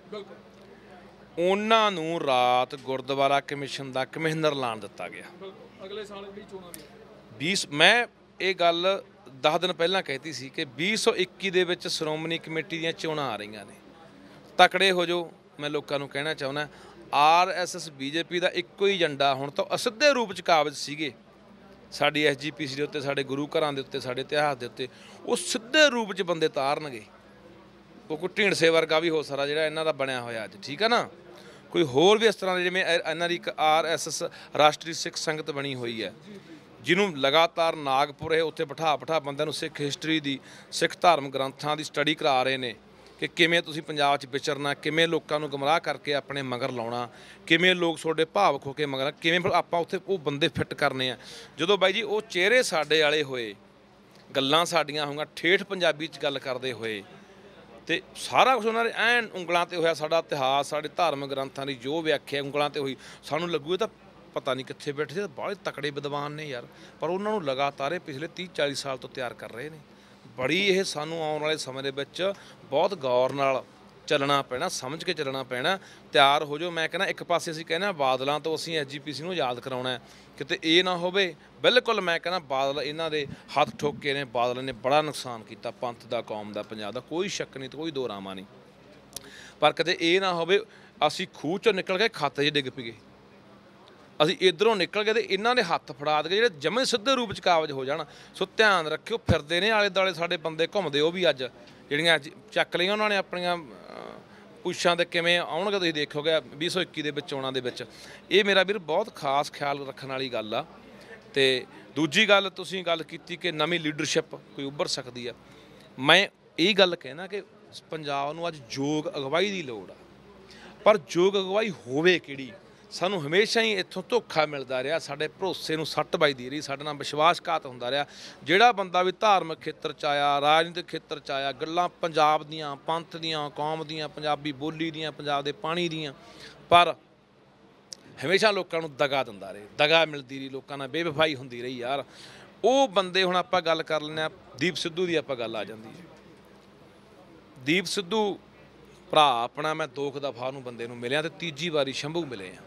ਉਹਨਾਂ ਨੂੰ ਰਾਤ ਗੁਰਦੁਆਰਾ ਕਮਿਸ਼ਨ ਦਾ ਕਮਿਸ਼ਨਰ ਐਲਾਨ ਦਿੱਤਾ ਗਿਆ। ਅਗਲੇ ਸਾਲ ਵੀ ਚੋਣਾਂ ਦੀ ਵੀਹ ਮੈਂ ਇਹ ਗੱਲ ਦਸ ਦਿਨ ਪਹਿਲਾਂ ਕਹਿਤੀ ਸੀ ਕਿ ਵੀਹ ਸੌ ਇੱਕੀ ਦੇ ਵਿੱਚ ਸ਼੍ਰੋਮਣੀ ਕਮੇਟੀ ਦੀਆਂ ਚੋਣਾਂ ਆ ਰਹੀਆਂ ਨੇ, ਤਕੜੇ ਹੋ ਜਾਓ। ਮੈਂ ਲੋਕਾਂ ਨੂੰ ਕਹਿਣਾ ਚਾਹੁੰਦਾ, ਆਰ ਐਸ ਐਸ ਬੀਜੇਪੀ ਦਾ ਇੱਕੋ ਹੀ ਏਜੰਡਾ ਹੁਣ ਤਾਂ ਅਸਿੱਧੇ ਰੂਪ 'ਚ ਕਾਬਜ਼ ਸੀਗੇ ਸਾਡੀ ਐਸ ਜੀ ਪੀ ਸੀ ਦੇ ਉੱਤੇ, ਸਾਡੇ ਗੁਰੂ ਘਰਾਂ ਦੇ ਉੱਤੇ, ਸਾਡੇ ਇਤਿਹਾਸ ਦੇ ਉੱਤੇ, ਉਹ ਸਿੱਧੇ ਰੂਪ 'ਚ ਬੰਦੇ ਤਾਰਨਗੇ। ਉਹ ਕੋਈ ਢੀਂਡਸੇ ਵਰਗਾ ਵੀ ਹੋ ਸਕਦਾ ਜਿਹੜਾ ਇਹਨਾਂ ਦਾ ਬਣਿਆ ਹੋਇਆ ਅੱਜ, ਠੀਕ ਹੈ ਨਾ। ਕੋਈ ਹੋਰ ਵੀ ਇਸ ਤਰ੍ਹਾਂ ਦੇ, ਜਿਵੇਂ ਇਹਨਾਂ ਦੀ ਇੱਕ ਆਰ ਐਸ ਐਸ ਰਾਸ਼ਟਰੀ ਸਿੱਖ ਸੰਗਤ ਬਣੀ ਹੋਈ ਹੈ, ਜਿਹਨੂੰ ਲਗਾਤਾਰ ਨਾਗਪੁਰ ਇਹ ਉੱਥੇ ਬਿਠਾ ਬਿਠਾ ਬੰਦਿਆਂ ਨੂੰ ਸਿੱਖ ਹਿਸਟਰੀ ਦੀ, ਸਿੱਖ ਧਾਰਮ ਗ੍ਰੰਥਾਂ ਦੀ ਸਟੱਡੀ ਕਰਾ ਰਹੇ ਨੇ ਕਿ ਕਿਵੇਂ ਤੁਸੀਂ ਪੰਜਾਬ 'ਚ ਵਿਚਰਨਾ, ਕਿਵੇਂ ਲੋਕਾਂ ਨੂੰ ਗੁੰਮਰਾਹ ਕਰਕੇ ਆਪਣੇ ਮਗਰ ਲਾਉਣਾ, ਕਿਵੇਂ ਲੋਕ ਤੁਹਾਡੇ ਭਾਵਕ ਹੋ ਕੇ ਮਗਰ, ਕਿਵੇਂ ਆਪਾਂ ਉੱਥੇ ਉਹ ਬੰਦੇ ਫਿੱਟ ਕਰਨੇ ਆ। ਜਦੋਂ ਬਾਈ ਜੀ ਉਹ ਚਿਹਰੇ ਸਾਡੇ ਵਾਲੇ ਹੋਏ, ਗੱਲਾਂ ਸਾਡੀਆਂ ਹੋਈਆਂ ਠੇਠ ਪੰਜਾਬੀ 'ਚ ਗੱਲ ਕਰਦੇ ਹੋਏ, ਤੇ ਸਾਰਾ ਕੁਝ ਉਹਨਾਂ ਦੇ ਐਨ ਉਂਗਲਾਂ 'ਤੇ ਹੋਇਆ। ਸਾਡਾ ਇਤਿਹਾਸ, ਸਾਡੇ ਧਾਰਮਿਕ ਗ੍ਰੰਥਾਂ ਦੀ ਜੋ ਵਿਆਖਿਆ ਉਂਗਲਾਂ 'ਤੇ ਹੋਈ, ਸਾਨੂੰ ਲੱਗੂ ਇਹ ਤਾਂ ਪਤਾ ਨਹੀਂ ਕਿੱਥੇ ਬੈਠੇ ਸੀ, ਬਾਹਲੇ ਤਕੜੇ ਵਿਦਵਾਨ ਨੇ ਯਾਰ, ਪਰ ਉਹਨਾਂ ਨੂੰ ਲਗਾਤਾਰ ਇਹ ਪਿਛਲੇ ਤੀਹ ਚਾਲੀ ਸਾਲ ਤੋਂ ਤਿਆਰ ਕਰ ਰਹੇ ਨੇ। ਬੜੀ ਇਹ ਸਾਨੂੰ ਆਉਣ ਵਾਲੇ ਸਮੇਂ ਦੇ ਵਿੱਚ ਬਹੁਤ ਗੌਰ ਨਾਲ ਚੱਲਣਾ ਪੈਣਾ, ਸਮਝ ਕੇ ਚੱਲਣਾ ਪੈਣਾ। ਤਿਆਰ ਹੋ ਜਾਓ। ਮੈਂ ਕਹਿੰਦਾ ਇੱਕ ਪਾਸੇ ਅਸੀਂ ਕਹਿੰਦੇ ਬਾਦਲਾਂ ਤੋਂ ਅਸੀਂ ਐਸ ਜੀ ਪੀ ਸੀ ਨੂੰ ਯਾਦ ਕਰਾਉਣਾ, ਕਿਤੇ ਇਹ ਨਾ ਹੋਵੇ। ਬਿਲਕੁਲ ਮੈਂ ਕਹਿੰਦਾ ਬਾਦਲ ਇਹਨਾਂ ਦੇ ਹੱਥ ਠੋਕੇ ਨੇ, ਬਾਦਲ ਨੇ ਬੜਾ ਨੁਕਸਾਨ ਕੀਤਾ ਪੰਥ ਦਾ, ਕੌਮ ਦਾ, ਪੰਜਾਬ ਦਾ, ਕੋਈ ਸ਼ੱਕ ਨਹੀਂ ਤੇ ਕੋਈ ਦੋ ਰਾਮਾ ਨਹੀਂ। ਪਰ ਕਦੇ ਇਹ ਨਾ ਹੋਵੇ ਅਸੀਂ ਖੂਹ 'ਚੋਂ ਨਿਕਲ ਕੇ ਖਾਤੇ 'ਚ ਡਿੱਗ ਪਈਏ, ਅਸੀਂ ਇੱਧਰੋਂ ਨਿਕਲ ਗਏ ਤੇ ਇਹਨਾਂ ਦੇ ਹੱਥ ਫੜਾ ਦੇ ਜਿਹੜੇ ਜਮੇ ਸਿੱਧੇ ਰੂਪ 'ਚ ਕਾਬਜ਼ ਹੋ ਜਾਣ। ਸੋ ਧਿਆਨ ਰੱਖਿਓ, ਫਿਰਦੇ ਨੇ ਆਲੇ ਦੁਆਲੇ ਸਾਡੇ ਬੰਦੇ ਘੁੰਮਦੇ, ਉਹ ਵੀ ਅੱਜ ਜਿਹੜੀਆਂ ਚੱਕ ਲਈਆਂ ਉਹਨਾਂ ਨੇ ਆਪਣੀਆਂ ਪੁੱਛਾਂ ਤੇ ਕਿਵੇਂ ਆਉਣਗੇ ਤੁਸੀਂ ਦੇਖੋਗੇ ਵੀਹ ਸੌ ਇੱਕੀ ਦੇ ਵਿੱਚ ਚੋਣਾਂ ਦੇ ਵਿੱਚ। ਇਹ ਮੇਰਾ ਵੀਰ ਬਹੁਤ ਖਾਸ ਖਿਆਲ ਰੱਖਣ ਵਾਲੀ ਗੱਲ ਆ। ਤੇ ਦੂਜੀ ਗੱਲ ਤੁਸੀਂ ਗੱਲ ਕੀਤੀ ਕਿ ਨਵੀਂ ਲੀਡਰਸ਼ਿਪ ਕੋਈ ਉੱਭਰ ਸਕਦੀ ਆ। ਮੈਂ ਇਹ ਗੱਲ ਕਹਿਣਾ ਕਿ ਪੰਜਾਬ ਨੂੰ ਅੱਜ ਯੋਗ ਅਗਵਾਈ ਦੀ ਲੋੜ ਆ, ਪਰ ਯੋਗ ਅਗਵਾਈ ਹੋਵੇ ਕਿਹੜੀ? ਸਾਨੂੰ ਹਮੇਸ਼ਾ ਹੀ ਇੱਥੋਂ ਧੋਖਾ ਮਿਲਦਾ ਰਿਹਾ, ਸਾਡੇ ਭਰੋਸੇ ਨੂੰ ਸੱਟ ਵੱਜਦੀ ਰਹੀ, ਸਾਡੇ ਨਾਲ ਵਿਸ਼ਵਾਸਘਾਤ ਹੁੰਦਾ ਰਿਹਾ। ਜਿਹੜਾ ਬੰਦਾ ਵੀ ਧਾਰਮਿਕ ਖੇਤਰ 'ਚ ਆਇਆ, ਰਾਜਨੀਤਿਕ ਖੇਤਰ 'ਚ ਆਇਆ, ਗੱਲਾਂ ਪੰਜਾਬ ਦੀਆਂ, ਪੰਥ ਦੀਆਂ, ਕੌਮ ਦੀਆਂ, ਪੰਜਾਬੀ ਬੋਲੀ ਦੀਆਂ, ਪੰਜਾਬ ਦੇ ਪਾਣੀ ਦੀਆਂ, ਪਰ ਹਮੇਸ਼ਾ ਲੋਕਾਂ ਨੂੰ ਦਗਾ ਦਿੰਦਾ ਰਹੇ, ਦਗਾ ਮਿਲਦੀ ਰਹੀ, ਲੋਕਾਂ ਨਾਲ ਬੇਵਫਾਈ ਹੁੰਦੀ ਰਹੀ ਯਾਰ। ਉਹ ਬੰਦੇ, ਹੁਣ ਆਪਾਂ ਗੱਲ ਕਰ ਲੈਂਦੇ ਹਾਂ ਦੀਪ ਸਿੱਧੂ ਦੀ, ਆਪਾਂ ਗੱਲ ਆ ਜਾਂਦੀ ਹੈ। ਦੀਪ ਸਿੱਧੂ ਭਰਾ ਆਪਣਾ, ਮੈਂ ਦੋ ਕੁ ਦਫਾ ਨੂੰ ਬੰਦੇ ਨੂੰ ਮਿਲਿਆ ਤੇ ਤੀਜੀ ਵਾਰੀ ਸ਼ੰਭੂ ਮਿਲੇ ਆ।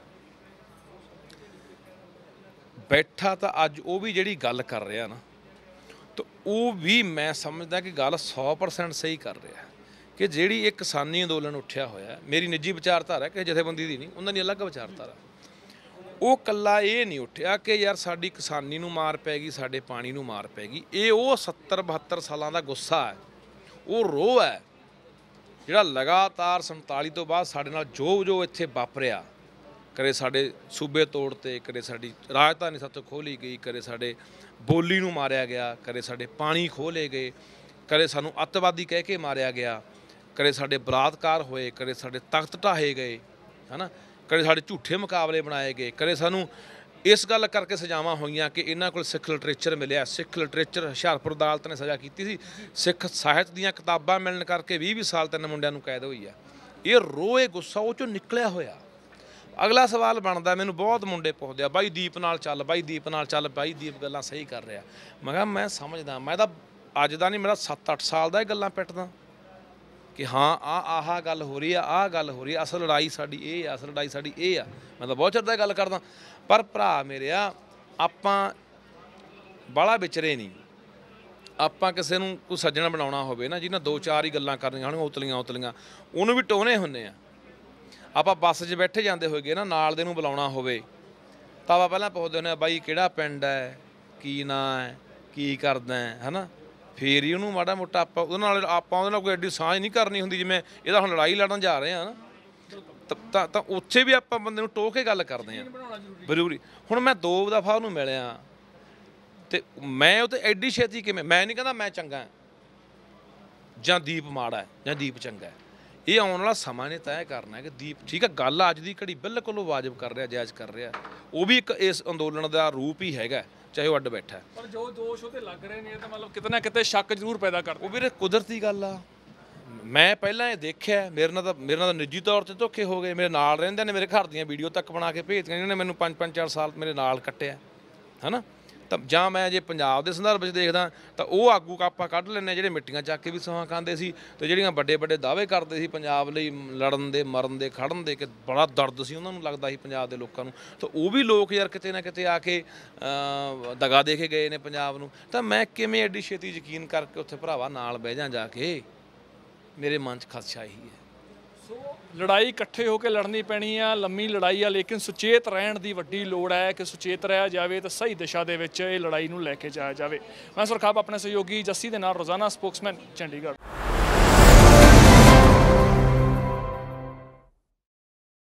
ਬੈਠਾ ਤਾਂ ਅੱਜ ਉਹ ਵੀ ਜਿਹੜੀ ਗੱਲ ਕਰ ਰਿਹਾ ਨਾ, ਤਾਂ ਉਹ ਵੀ ਮੈਂ ਸਮਝਦਾ ਕਿ ਗੱਲ ਸੌ ਪਰਸੈਂਟ ਸਹੀ ਕਰ ਰਿਹਾ ਕਿ ਜਿਹੜੀ ਇਹ ਕਿਸਾਨੀ ਅੰਦੋਲਨ ਉੱਠਿਆ ਹੋਇਆ, ਮੇਰੀ ਨਿੱਜੀ ਵਿਚਾਰਧਾਰਾ ਕਿਸੇ ਜਥੇਬੰਦੀ ਦੀ ਨਹੀਂ, ਉਹਨਾਂ ਦੀ ਅਲੱਗ ਵਿਚਾਰਧਾਰਾ। ਉਹ ਕੱਲਾ ਇਹ ਨਹੀਂ ਉੱਠਿਆ ਕਿ ਯਾਰ ਸਾਡੀ ਕਿਸਾਨੀ ਨੂੰ ਮਾਰ ਪੈ ਗਈ, ਸਾਡੇ ਪਾਣੀ ਨੂੰ ਮਾਰ ਪੈ ਗਈ। ਇਹ ਉਹ ਸੱਤਰ ਬਹੱਤਰ ਸਾਲਾਂ ਦਾ ਗੁੱਸਾ ਹੈ, ਉਹ ਰੋਹ ਹੈ ਜਿਹੜਾ ਲਗਾਤਾਰ ਸੰਤਾਲੀ ਤੋਂ ਬਾਅਦ ਸਾਡੇ ਨਾਲ ਜੋ ਜੋ ਇੱਥੇ ਵਾਪਰਿਆ, ਕਦੇ ਸਾਡੇ ਸੂਬੇ ਤੋੜ ਤੇ, ਕਦੇ ਸਾਡੀ ਰਾਜਧਾਨੀ ਸਾਤੋਂ ਖੋਹਲੀ ਗਈ, ਕਦੇ ਸਾਡੇ ਬੋਲੀ ਨੂੰ ਮਾਰਿਆ ਗਿਆ, ਕਦੇ ਸਾਡੇ ਪਾਣੀ ਖੋਹਲੇ ਗਏ, ਕਦੇ ਸਾਨੂੰ ਅੱਤਵਾਦੀ ਕਹਿ ਕੇ ਮਾਰਿਆ ਗਿਆ, ਕਦੇ ਸਾਡੇ ਬਲਾਤਕਾਰ ਹੋਏ, ਕਦੇ ਸਾਡੇ ਤਖਤ ਢਾਹੇ ਗਏ, ਹੈ ਨਾ, ਕਦੇ ਸਾਡੇ ਝੂਠੇ ਮੁਕਾਬਲੇ ਬਣਾਏ ਗਏ, ਕਦੇ ਸਾਨੂੰ ਇਸ ਗੱਲ ਕਰਕੇ ਸਜ਼ਾਵਾਂ ਹੋਈਆਂ ਕਿ ਇਹਨਾਂ ਕੋਲ ਸਿੱਖ ਲਿਟਰੇਚਰ ਮਿਲਿਆ। ਸਿੱਖ ਲਿਟਰੇਚਰ ਹੁਸ਼ਿਆਰਪੁਰ ਅਦਾਲਤ ਨੇ ਸਜ਼ਾ ਕੀਤੀ ਸੀ। ਸਿੱਖ ਸਾਹਿਤ ਦੀਆਂ ਕਿਤਾਬਾਂ ਮਿਲਣ ਕਰਕੇ ਵੀਹ ਵੀਹ ਸਾਲ ਤਿੰਨ ਮੁੰਡਿਆਂ ਨੂੰ ਕੈਦ ਹੋਈ ਆ। ਇਹ ਰੋਏ ਗੁੱਸਾ ਉਹ ਚੋਂ ਨਿਕਲਿਆ ਹੋਇਆ। ਅਗਲਾ ਸਵਾਲ ਬਣਦਾ, ਮੈਨੂੰ ਬਹੁਤ ਮੁੰਡੇ ਪੁੱਛਦੇ ਆ, ਬਾਈ ਦੀਪ ਨਾਲ ਚੱਲ, ਬਾਈ ਦੀਪ ਨਾਲ ਚੱਲ, ਬਾਈ ਦੀਪ ਗੱਲਾਂ ਸਹੀ ਕਰ ਰਿਹਾ। ਮੈਂ ਕਿਹਾ ਮੈਂ ਸਮਝਦਾ, ਮੈਂ ਤਾਂ ਅੱਜ ਦਾ ਨਹੀਂ, ਮੇਰਾ ਸੱਤ ਅੱਠ ਸਾਲ ਦਾ ਇਹ ਗੱਲਾਂ ਪਿੱਟਦਾ ਕਿ ਹਾਂ ਆ ਆਹ ਗੱਲ ਹੋ ਰਹੀ ਆ, ਆਹ ਗੱਲ ਹੋ ਰਹੀ ਆ, ਅਸਲ ਲੜਾਈ ਸਾਡੀ ਇਹ ਆ, ਅਸਲ ਲੜਾਈ ਸਾਡੀ ਇਹ ਆ। ਮੈਂ ਤਾਂ ਬਹੁਤ ਚਿਰ ਦਾ ਗੱਲ ਕਰਦਾ। ਪਰ ਭਰਾ ਮੇਰਿਆ, ਆਪਾਂ ਬਾਹਲਾ ਵਿਚਰੇ ਨਹੀਂ। ਆਪਾਂ ਕਿਸੇ ਨੂੰ ਕੋਈ ਸੱਜਣ ਬਣਾਉਣਾ ਹੋਵੇ ਨਾ, ਜਿਹਨਾਂ ਦੋ ਚਾਰ ਹੀ ਗੱਲਾਂ ਕਰਨੀਆਂ ਹੋਣ ਉਤਲੀਆਂ ਉਤਲੀਆਂ, ਉਹਨੂੰ ਵੀ ਟੋਹਣੇ ਹੁੰਦੇ ਆ। ਆਪਾਂ ਬੱਸ 'ਚ ਬੈਠੇ ਜਾਂਦੇ ਹੋਏਗੇ ਨਾ, ਨਾਲ ਦੇ ਨੂੰ ਬੁਲਾਉਣਾ ਹੋਵੇ ਤਾਂ ਆਪਾਂ ਪਹਿਲਾਂ ਪੁੱਛਦੇ ਹੁੰਦੇ ਆ, ਬਾਈ ਕਿਹੜਾ ਪਿੰਡ ਹੈ, ਕੀ ਨਾਂ ਹੈ, ਕੀ ਕਰਦਾ ਹੈ, ਹੈ ਨਾ। ਫੇਰ ਹੀ ਉਹਨੂੰ ਮਾੜਾ ਮੋਟਾ ਆਪਾਂ ਉਹਦੇ ਨਾਲ ਆਪਾਂ ਉਹਦੇ ਨਾਲ ਕੋਈ ਐਡੀ ਸਾਂਝ ਨਹੀਂ ਕਰਨੀ ਹੁੰਦੀ, ਜਿਵੇਂ ਇਹਦਾ ਹੁਣ ਲੜਾਈ ਲੜਨ ਜਾ ਰਹੇ ਆ ਨਾ, ਤਾਂ ਤਾਂ ਉੱਥੇ ਵੀ ਆਪਾਂ ਬੰਦੇ ਨੂੰ ਟੋਹ ਕੇ ਗੱਲ ਕਰਦੇ ਹਾਂ, ਜ਼ਰੂਰੀ। ਹੁਣ ਮੈਂ ਦੋ ਦਫਾ ਉਹਨੂੰ ਮਿਲਿਆ ਤੇ ਮੈਂ ਉਹ ਤੇ ਐਡੀ ਛੇਤੀ ਕਿਵੇਂ, ਮੈਂ ਨਹੀਂ ਕਹਿੰਦਾ ਮੈਂ ਚੰਗਾ ਜਾਂ ਦੀਪ ਮਾੜਾ ਹੈ ਜਾਂ ਦੀਪ ਚੰਗਾ ਹੈ। ਇਹ ਆਉਣ ਵਾਲਾ ਸਮਾਂ ਨੇ ਤੈਅ ਕਰਨਾ ਕਿ ਦੀਪ ਠੀਕ ਹੈ, ਗੱਲ ਅੱਜ ਦੀ ਘੜੀ ਬਿਲਕੁਲ ਵਾਜਬ ਕਰ ਰਿਹਾ, ਜਾਇਜ਼ ਕਰ ਰਿਹਾ। ਉਹ ਵੀ ਇੱਕ ਇਸ ਅੰਦੋਲਨ ਦਾ ਰੂਪ ਹੀ ਹੈਗਾ, ਚਾਹੇ ਉਹ ਅੱਡ ਬੈਠਾ। ਪਰ ਜੋ ਦੋਸ਼ ਉਹਤੇ ਲੱਗ ਰਹੇ ਨੇ ਤਾਂ ਮਤਲਬ ਕਿਤੇ ਨਾ ਕਿਤੇ ਸ਼ੱਕ ਜ਼ਰੂਰ ਪੈਦਾ ਕਰਦਾ। ਉਹ ਵੀਰੇ ਕੁਦਰਤੀ ਗੱਲ ਆ। ਮੈਂ ਪਹਿਲਾਂ ਇਹ ਦੇਖਿਆ, ਮੇਰੇ ਨਾਲ ਤਾਂ ਮੇਰੇ ਨਾਲ ਤਾਂ ਨਿੱਜੀ ਤੌਰ 'ਤੇ ਧੋਖੇ ਹੋ ਗਏ। ਮੇਰੇ ਨਾਲ ਰਹਿੰਦੇ ਨੇ, ਮੇਰੇ ਘਰ ਦੀਆਂ ਵੀਡੀਓ ਤੱਕ ਬਣਾ ਕੇ ਭੇਜਦੀਆਂ, ਜਿਹਨਾਂ ਨੇ ਮੈਨੂੰ ਪੰਜ ਪੰਜ ਚਾਰ ਸਾਲ ਮੇਰੇ ਨਾਲ ਕੱਟਿਆ, ਹੈ ਨਾ। ਤਾਂ ਜਾਂ ਮੈਂ ਜੇ ਪੰਜਾਬ ਦੇ ਸੰਦਰਭ ਵਿੱਚ ਦੇਖਦਾ ਤਾਂ ਉਹ ਆਗੂ ਆਪਾਂ ਕੱਢ ਲੈਂਦੇ ਜਿਹੜੇ ਮਿੱਟੀਆਂ ਚੱਕ ਕੇ ਵੀ ਸੌਹਾਂ ਖਾਂਦੇ ਸੀ, ਅਤੇ ਜਿਹੜੀਆਂ ਵੱਡੇ ਵੱਡੇ ਦਾਅਵੇ ਕਰਦੇ ਸੀ ਪੰਜਾਬ ਲਈ ਲੜਨ ਦੇ, ਮਰਨ ਦੇ, ਖੜਨ ਦੇ, ਕਿ ਬੜਾ ਦਰਦ ਸੀ ਉਹਨਾਂ ਨੂੰ ਲੱਗਦਾ ਸੀ ਪੰਜਾਬ ਦੇ ਲੋਕਾਂ ਨੂੰ। ਤਾਂ ਉਹ ਵੀ ਲੋਕ ਯਾਰ ਕਿਤੇ ਨਾ ਕਿਤੇ ਆ ਕੇ ਦਗਾ ਦੇ ਕੇ ਗਏ ਨੇ ਪੰਜਾਬ ਨੂੰ। ਤਾਂ ਮੈਂ ਕਿਵੇਂ ਐਡੀ ਛੇਤੀ ਯਕੀਨ ਕਰਕੇ ਉੱਥੇ ਭਰਾਵਾ ਨਾਲ ਬਹਿ ਜਾਂ ਜਾ ਕੇ, ਮੇਰੇ ਮਨ 'ਚ ਖਦਸ਼ਾ ਇਹੀ ਹੈ। ਸੋ ਲੜਾਈ ਇਕੱਠੇ ਹੋ ਕੇ ਲੜਨੀ ਪੈਣੀ ਆ, ਲੰਮੀ ਲੜਾਈ ਆ, ਲੇਕਿਨ ਸੁਚੇਤ ਰਹਿਣ ਦੀ ਵੱਡੀ ਲੋੜ ਹੈ ਕਿ ਸੁਚੇਤ ਰਿਹਾ ਜਾਵੇ ਤਾਂ ਸਹੀ ਦਿਸ਼ਾ ਦੇ ਵਿੱਚ ਇਹ ਲੜਾਈ ਨੂੰ ਲੈ ਕੇ ਜਾਇਆ ਜਾਵੇ। ਮੈਂ ਸੁਰਖਾਬ ਆਪਣੇ ਸਹਿਯੋਗੀ ਜੱਸੀ ਦੇ ਨਾਲ, ਰੋਜ਼ਾਨਾ ਸਪੋਕਸਮੈਨ, ਚੰਡੀਗੜ੍ਹ।